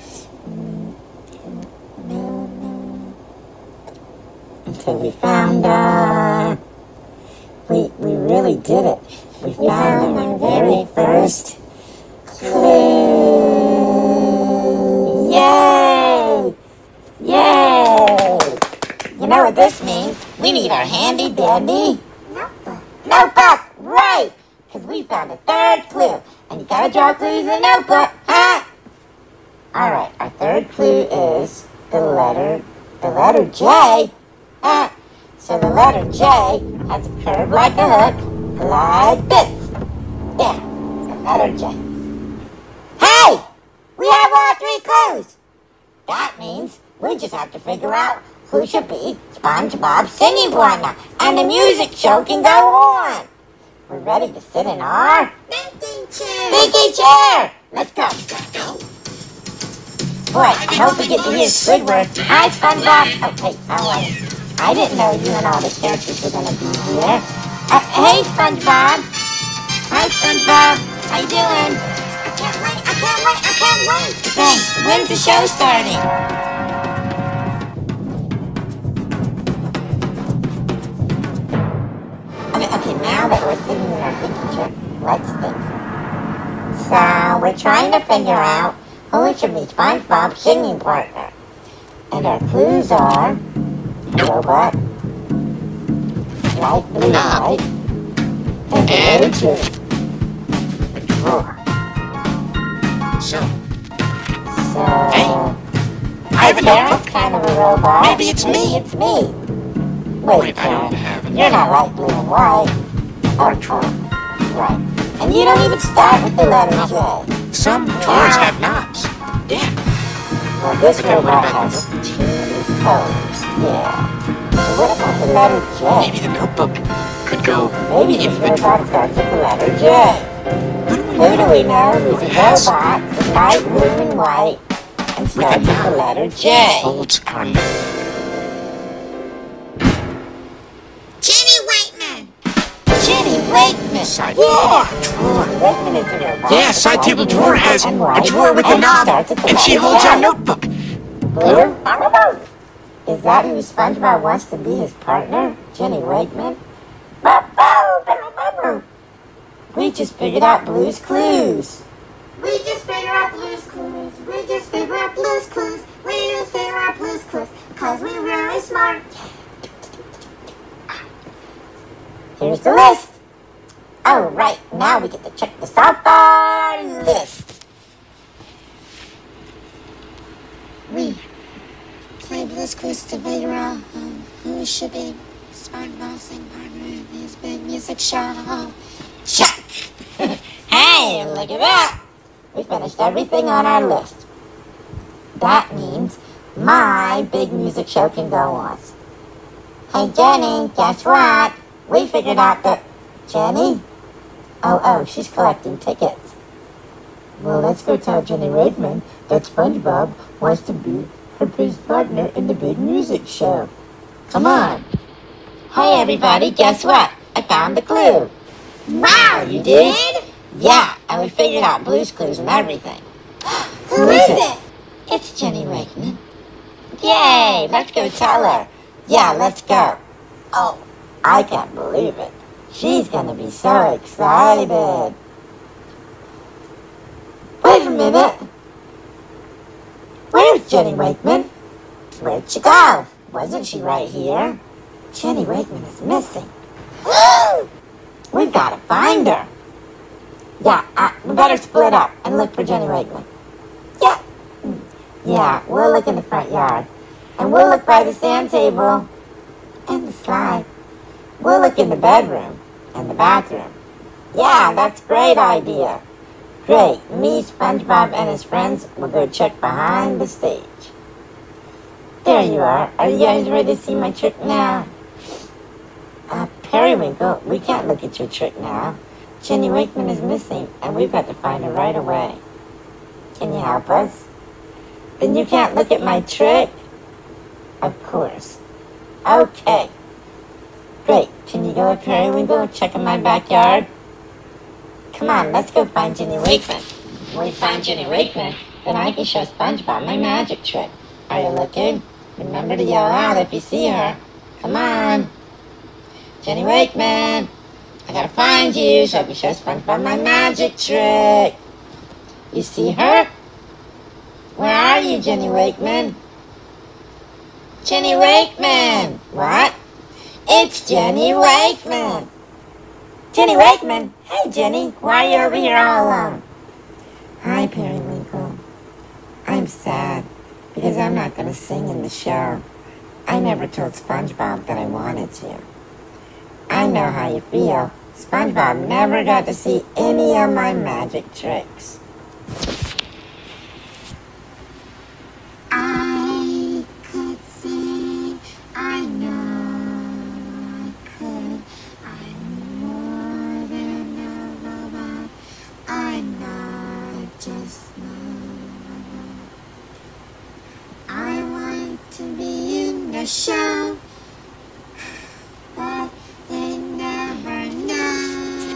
No. Until we found her. We really did it. We found our very first clue. Yay! Yay! You know what this means? We need our handy dandy notebook, right? Because we found a third clue. And you gotta draw clues in the notebook, huh? Alright, our third clue is the letter J. So the letter J has a curve like a hook, like this. Yeah, the letter J. Hey! We have all three clues! That means we just have to figure out who should be SpongeBob's singing partner, and the music show can go on. We're ready to sit in our thinking chair. Let's go. Boy, I hope we get to hear Squidward. Hi, SpongeBob. Oh, hey, how are you? I didn't know you and all the characters were gonna be here. Hey, SpongeBob. Hi, SpongeBob. How you doing? I can't wait. Thanks. When's the show starting? Okay, now that we're sitting in our thinking chair, let's think. So, we're trying to figure out who should be SpongeBob's singing partner. And our clues are robot, light blue light, and And a drawer. so, Hey, I have a Karen's notebook. kind of a robot. Maybe it's me. Maybe it's me. Wait, Wait, I don't Karen, have a you're not light blue and white. Or drawer. Right. And you don't even start with the letter J. some drawers have knobs. Yeah. Well, this Okay, what robot about has 2 toes. Yeah. So what about the letter J? Maybe the notebook could go Maybe in this the robot starts with the letter J. Who do we know who's a robot with light blue and white and starts with the letter J? holds our Jenny Wakeman! Jenny Wakeman. side Yeah. drawer. Wakeman is a robot. Yeah, side table drawer has And a white, drawer with a and knob, starts with the and she letter holds our J. notebook. Blue on the boat. Is that who SpongeBob wants to be his partner? Jenny Wakeman? We just figured out Blue's Clues. We just figure out Blue's Clues. We just figure out Blue's Clues. We just figure out Blue's Clues. Cause we're really smart. Here's the list. All right, now we get to check this off our list. We play Blue's Clues to figure out who should be SpongeBob's sing partner in his big music show. Check. Hey, look at that. We finished everything on our list. That means my big music show can go on. Hey, Jenny, guess what? We figured out that... Jenny? Oh, she's collecting tickets. Well, let's go tell Jenny Wakeman that SpongeBob wants to be her big partner in the big music show. Come on. Hey, everybody, guess what? I found the clue. Wow, you did? Yeah, and we figured out Blue's Clues and everything. Who is it? It's Jenny Wakeman. Yay, let's go tell her. Yeah, let's go. Oh, I can't believe it. She's gonna be so excited. Wait a minute. Where's Jenny Wakeman? Where'd she go? Wasn't she right here? Jenny Wakeman is missing. We've got to find her. Yeah, we better split up and look for Jenny Wakeman. Yeah. Yeah, we'll look in the front yard. And we'll look by the sand table and the slide. We'll look in the bedroom and the bathroom. Yeah, that's a great idea. Great. Me, SpongeBob, and his friends will go check behind the stage. There you are. Are you guys ready to see my trick now? Periwinkle, we can't look at your trick now. Jenny Wakeman is missing, and we've got to find her right away. Can you help us? Then you can't look at my trick? Of course. Okay. Great. Can you go with Periwinkle, check in my backyard? Come on, let's go find Jenny Wakeman. When we find Jenny Wakeman, then I can show SpongeBob my magic trick. Are you looking? Remember to yell out if you see her. Come on. Jenny Wakeman, I gotta find you so I can show SpongeBob my magic trick. You see her? Where are you, Jenny Wakeman? Jenny Wakeman! What? It's Jenny Wakeman! Jenny Wakeman? Hey, Jenny, why are you over here all alone? Hi, Periwinkle. I'm sad because I'm not gonna sing in the show. I never told SpongeBob that I wanted to. I know how you feel. SpongeBob never got to see any of my magic tricks. I could sing. I know I could. I'm more than a robot. I know, I just know. I want to be in the show, but they never know.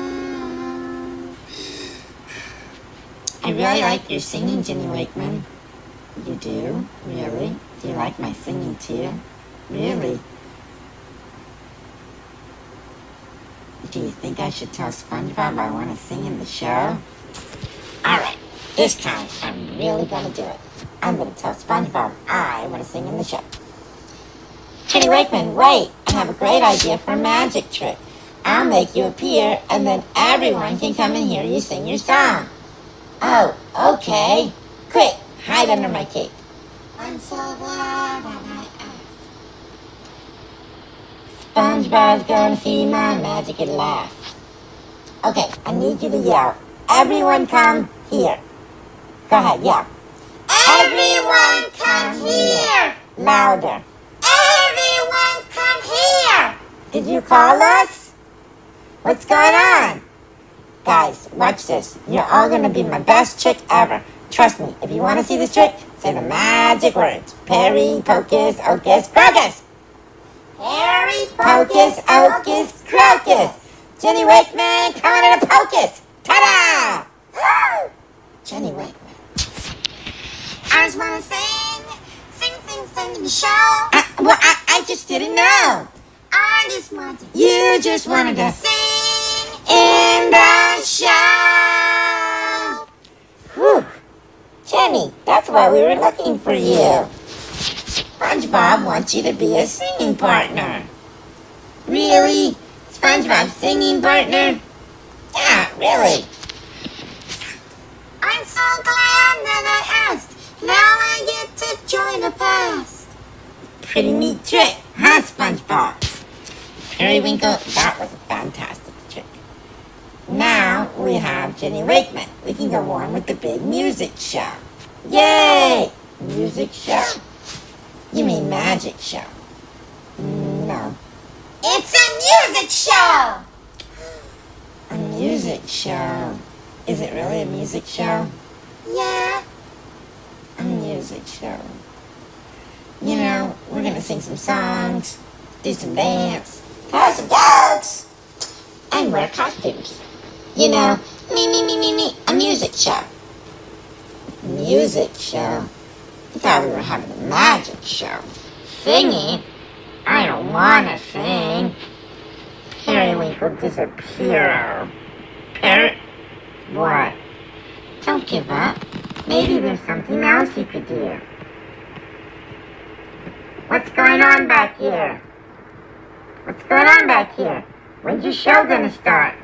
I really like your singing, Jenny Wakeman. You do? Really? Do you like my singing too? Really? Do you think I should tell SpongeBob I want to sing in the show? Alright, This time, I'm really gonna do it. I'm gonna tell SpongeBob I wanna sing in the show. Jenny Wakeman, wait! I have a great idea for a magic trick. I'll make you appear, and then everyone can come and hear you sing your song. Oh, okay. Quick, hide under my cape. I'm so glad that I asked. SpongeBob's gonna see my magic and laugh. Okay, I need you to yell. Everyone come here. Go ahead, yell. Everyone come here! Louder. Everyone come here! Did you call us? What's going on? Guys, watch this. You're all gonna be my best trick ever. Trust me, if you wanna see this trick, say the magic words. Perry, Pocus, Ocus, Crocus. Harry Pocus, Ocus, Crocus. Jenny Wakeman coming in a Pocus. Ta-da! Woo! Jenny Wakeman. I just wanna sing in the show. I just didn't know. I just want to You just wanted to sing in the show. Whew. Jenny, that's why we were looking for you. SpongeBob wants you to be a singing partner. Really? SpongeBob singing partner? Yeah, really. I'm so glad that I asked. Now I get to join the past. Pretty neat trick, huh, SpongeBob? Periwinkle, that was a fantastic trick. Now we have Jenny Wakeman. We can go on with the big music show. Yay! Music show? You mean magic show? No. It's a music show. A music show. Is it really a music show? Yeah. A music show. You know, we're gonna sing some songs, do some dance, tell some jokes, and wear costumes. You know, me, a music show. Music show? I thought we were having a magic show. Singing? I don't wanna sing. Periwinkle disappear. What? Don't give up. Maybe there's something else you could do. What's going on back here? What's going on back here? When's your show gonna start?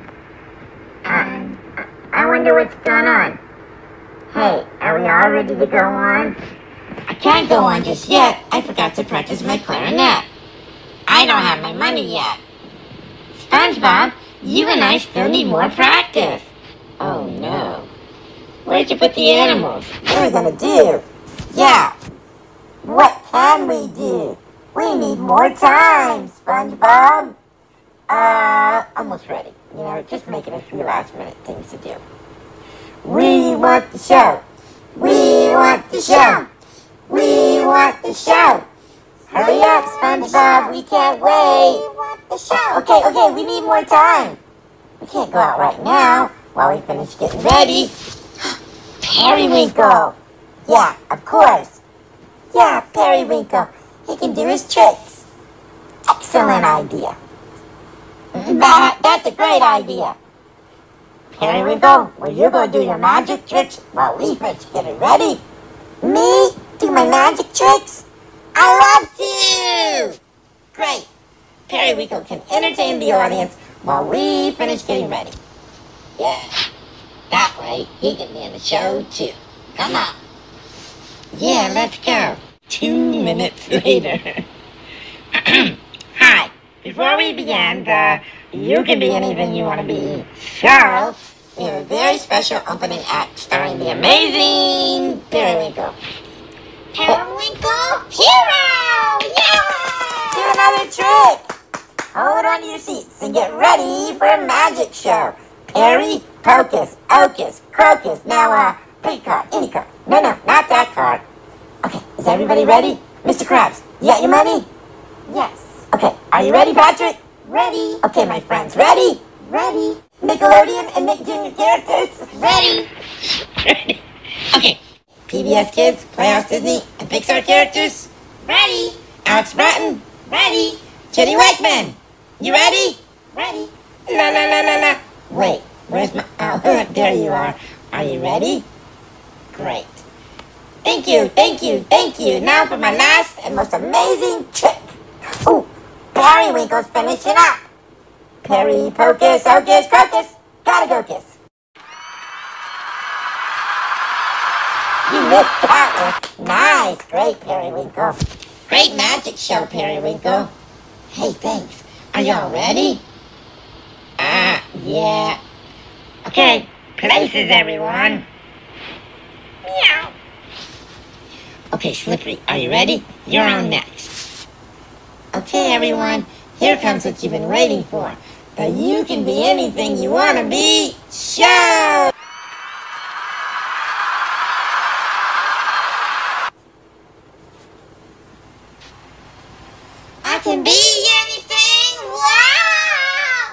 I wonder what's going on. Hey, are we all ready to go on? I can't go on just yet. I forgot to practice my clarinet. I don't have my money yet. SpongeBob, you and I still need more practice. Oh no. Where'd you put the animals? What are we gonna do? Yeah. What can we do? We need more time, SpongeBob. Almost ready. You know, just making a few last minute things to do. We want the show. We want the show. We want the show. Hurry up, SpongeBob. We can't wait. We want the show. Okay, we need more time. We can't go out right now while we finish getting ready. Periwinkle. Yeah, of course. Yeah, Periwinkle. He can do his tricks. Excellent idea. That's a great idea. Periwinkle, will you go do your magic tricks while we finish getting ready? Me? Do my magic tricks? I love to! Great. Periwinkle can entertain the audience while we finish getting ready. Yeah. That way, he can be in the show too. Come on. Yeah, let's go. 2 minutes later. Hi. Before we begin the You Can Be Anything You Want to Be show, we have a very special opening act starring the amazing Periwinkle. Periwinkle Hero! Yeah! Do another trick! Hold on to your seats and get ready for a magic show. Perry, Pocus, Ocus, Crocus. Now, pick a card, any card. No, not that card. Okay, is everybody ready? Mr. Krabs, you got your money? Yes. Okay, are you ready, Patrick? Ready. Okay, my friends, ready? Ready. Nickelodeon and Nick Jr. characters? Ready. Ready. Okay, PBS Kids, Playhouse Disney, and Pixar characters? Ready. Alex Bratton? Ready. Jenny Wakeman? You ready? Ready. La la la la la. Wait, where's my... Oh, there you are. Are you ready? Great. Thank you, thank you, thank you. Now for my last and most amazing trick. Ooh, Periwinkle's finishing up. Perry, pocus, hocus, pocus. Gotta go kiss. You missed that one. Nice, great, Periwinkle. Great magic show, Periwinkle. Hey, thanks. Are y'all ready? Yeah. Okay, places, everyone. Meow. Okay, Slippery, are you ready? You're on next. Okay, everyone, here comes what you've been waiting for. The You Can Be Anything You Want to Be show! I can be anything, wow!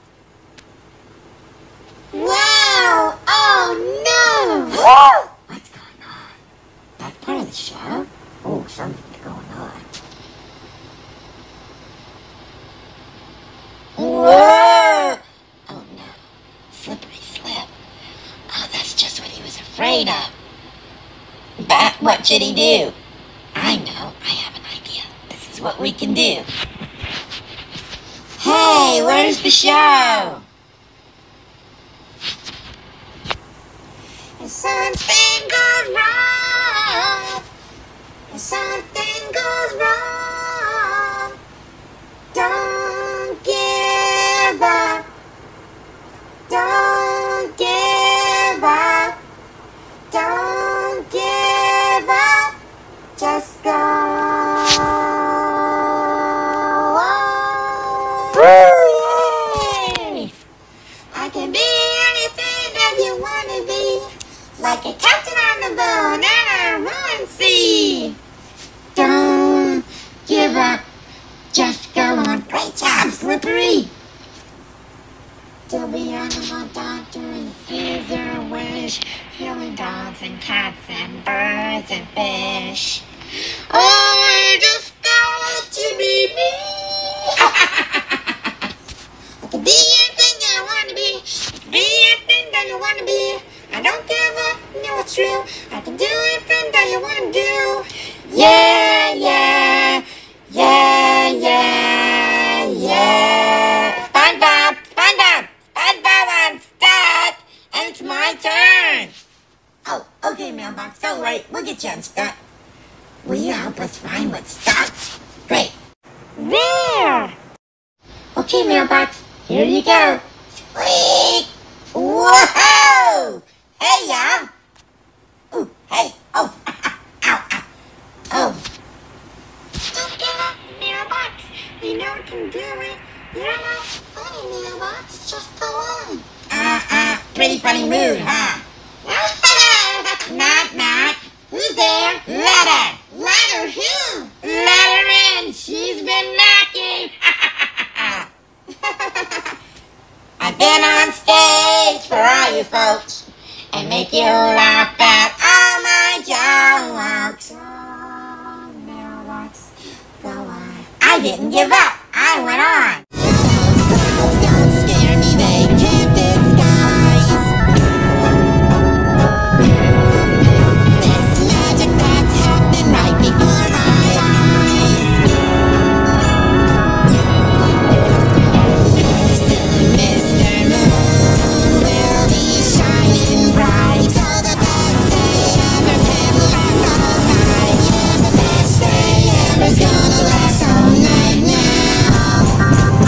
Wow! Oh no! Whoa! What's going on? That's part of the show? Oh, something's going on. Whoa! Oh no. Slippery slip. Oh, that's just what he was afraid of. But what should he do? I know. I have an idea. This is what we can do. Hey, where's the show? If something goes wrong, if something goes wrong, don't give up, don't give up, don't give up, just go on. Yay! I can be anything that you want to be, like a captain on the boat and a rolling sea. Don't give up, just go on. Great job, Slippery. To be animal doctor and Caesar wish, healing dogs and cats and birds and fish. Oh, I just got to be me. I can be anything that I want to be. I can be anything that you want to be. I don't give up, no, it's true. I can do anything that you want to do. Yeah, yeah, yeah, yeah, yeah. SpongeBob, SpongeBob, SpongeBob on stop. And it's my turn. Oh, okay, Mailbox, don't worry. We'll get you unstuck. Will you help us find what's stuck? Great. There. Okay, Mailbox, here you go. Squeak. Whoa! Hey, y'all! Ooh, hey! Oh! Ow, ow! Oh! Don't give up, Mailbox! We know we can do it! You're not funny, Mailbox! Just go on! Pretty funny mood, huh? Knock, knock! Who's there? Letter! Letter who? Let her in! She's been knocking! I've been on stage for all you folks and make you laugh at all my jokes. Oh, Mailbox, go on. I didn't give up. I went on. Don't scare me, they can't disguise. This magic that's happening right before my eyes. Soon, Mr. Moon will be shining bright. So the best day ever can last all night. Yeah, the best day ever's gonna last all night now.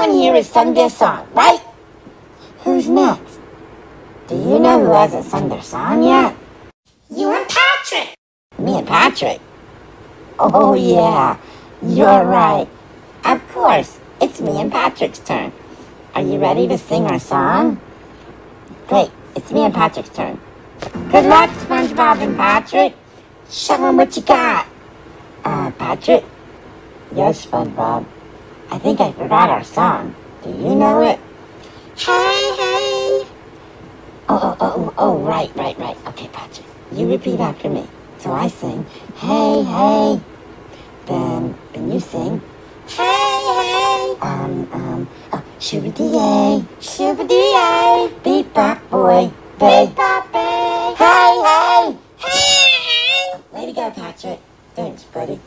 Everyone here has sung their song, right? Who's next? Do you know who hasn't sung their song yet? You and Patrick. Me and Patrick? Oh yeah, you're right. Of course, it's me and Patrick's turn. Are you ready to sing our song? Great, it's me and Patrick's turn. Good luck, SpongeBob and Patrick. Show them what you got. Patrick? Yes, SpongeBob. I think I forgot our song. Do you know it? Hey, hey. Oh, right. Okay, Patrick, you repeat after me. So I sing, hey, hey. Then you sing, Hey, hey. Shooby-dee-ay, Shooby-dee-ay. beep bop boy, Beep bop bay. hey, hey. Hey, hey. Way to go, Patrick. Thanks, buddy.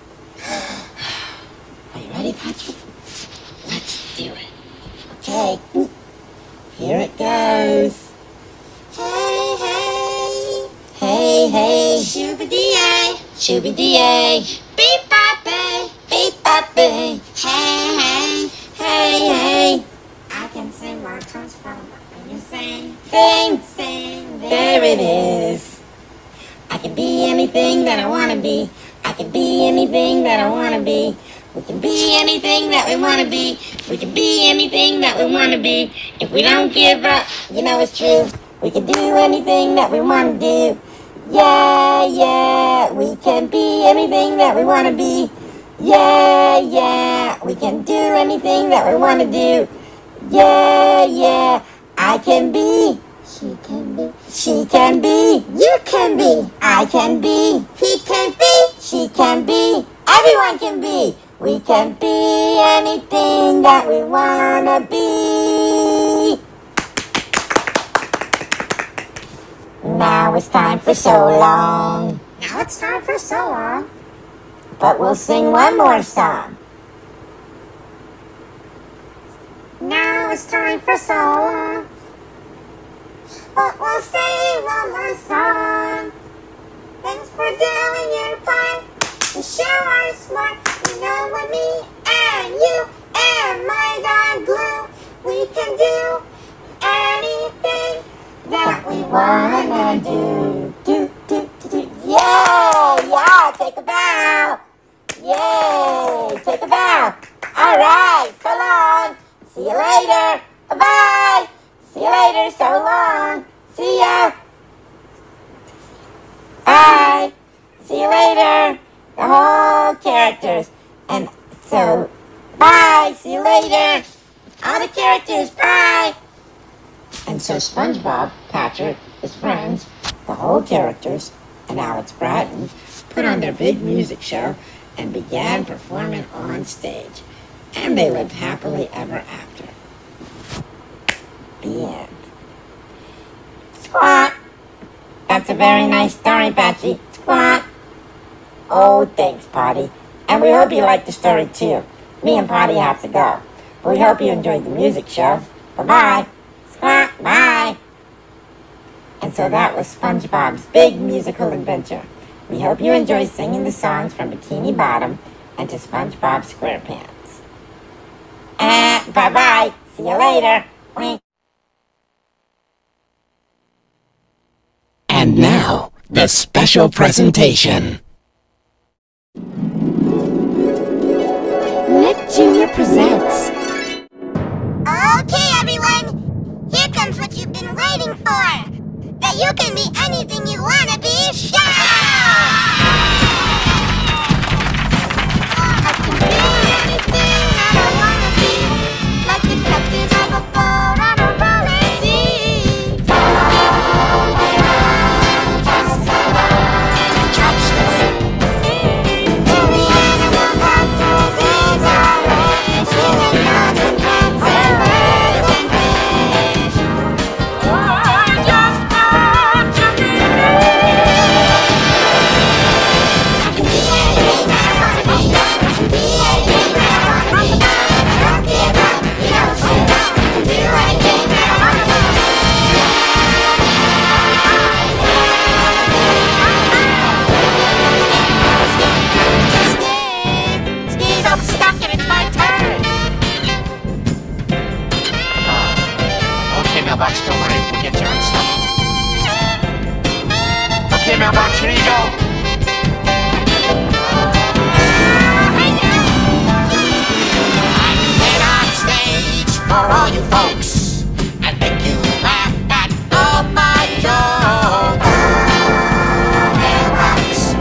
Are you ready, Patrick? Let's do it. Okay. Here it goes. Hey, hey. Hey, hey. Shooby-dee-ay. Shooby-dee-ay, Beep bop bay. beep bop bay. Hey, hey. Hey, hey. I can sing where it comes from. Can you sing? Sing. Sing. There it is. I can be anything that I want to be. I can be anything that I want to be. We can be anything that we want to be. We can be anything that we want to be. If we don't give up, you know it's true. We can do anything that we want to do. Yeah, we can be anything that we want to be. Yeah, we can do anything that we want to do. Yeah, I can be. She can be. She can be. You can be. I can be. He can be. She can be. Everyone can be. We can be anything that we want to be. Now it's time for so long. Now it's time for so long. But we'll sing one more song. Now it's time for so long. But we'll sing one more song. Thanks for doing your part. You sure are smart. You know what me and you and my dog Glue, we can do anything that we wanna do. Yeah, take a bow. Yay, take a bow. All right, so long. See you later. Bye-bye. See you later, so long. See ya. Bye. See you later. The whole characters. And so, bye. See you later. All the characters, bye. And so SpongeBob, Patrick, his friends, the whole characters, and Alex Bratton put on their big music show and began performing on stage. And they lived happily ever after. The end. Squawk! That's a very nice story, Patchy. Squawk! Oh, thanks, Potty. And we hope you liked the story, too. Me and Potty have to go. We hope you enjoyed the music show. Bye-bye. Squawk! Bye! And so that was SpongeBob's big musical adventure. We hope you enjoy singing the songs from Bikini Bottom and to SpongeBob SquarePants. Bye-bye. See you later. Wink. And now, the special presentation. Nick Jr. presents. Okay, everyone. Here comes what you've been waiting for. That you can be anything you want to be. Shout! I can be anything that I want to be. Like the captain of a boat on a rolling sea. To the animal doctors is our range. Healing dogs and cats and birds and fish. Oh, I just want to be mailbox, don't worry, we'll get you unstuck. Okay, mailbox, here you go. For all you folks, and make you laugh at all my jokes. Mailbox.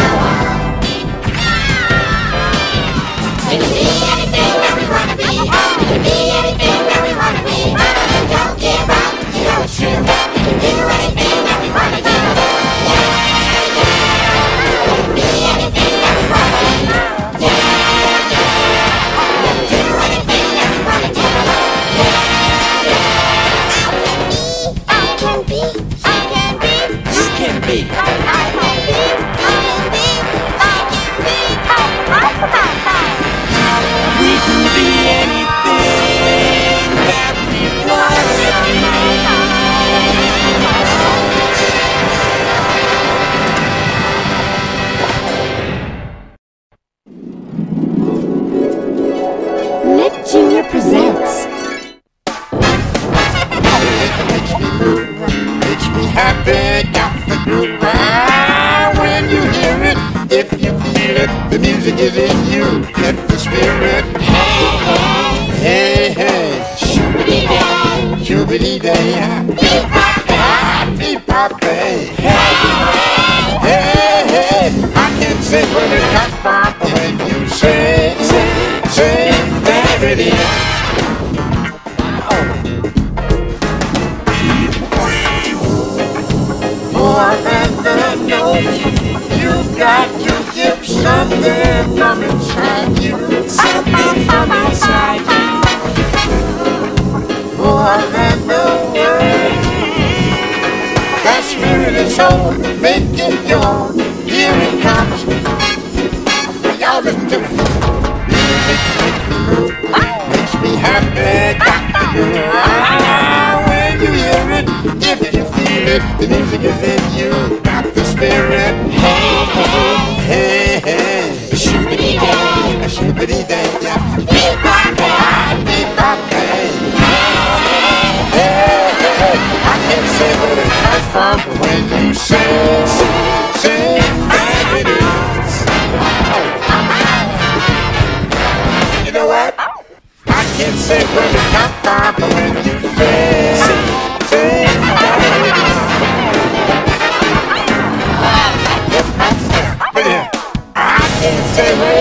We can be anything that we wanna be. We can be anything that we wanna be. And don't give up, you know it's true. We can do anything that we wanna do. Yeah, yeah. We can be anything that we wanna be. Yeah, yeah. We can do anything that we wanna do. Nick Jr. presents. Makes me happy, got the groove. When you hear it, if you feel it, the music is in you. Get the spirit. Hey, hey, shoo-be-dee-day, shoo-be-dee-day. Beep-pop, hey. Hey, hey, I can't say where it comes from, but when you say, there it is. More than the notes, you've got to give something from inside you. Something from inside you. More than the words, that spirit and soul, make it your own. Here it comes. Y'all listen to me. Music makes me move, makes me happy, got the groove. When you hear it, if you feel it, the music is in you. Got the spirit. Hey, hey, hey, hey. Shoo-be-dee-day, a shoo-be-dee-day, yeah. Beep-pop, beep-pop, hey. Hey, hey, I can't say where it comes from, but when you say, there it is. You know what? I can't say where it comes from, but when you say, there it is. But yeah, I can't say where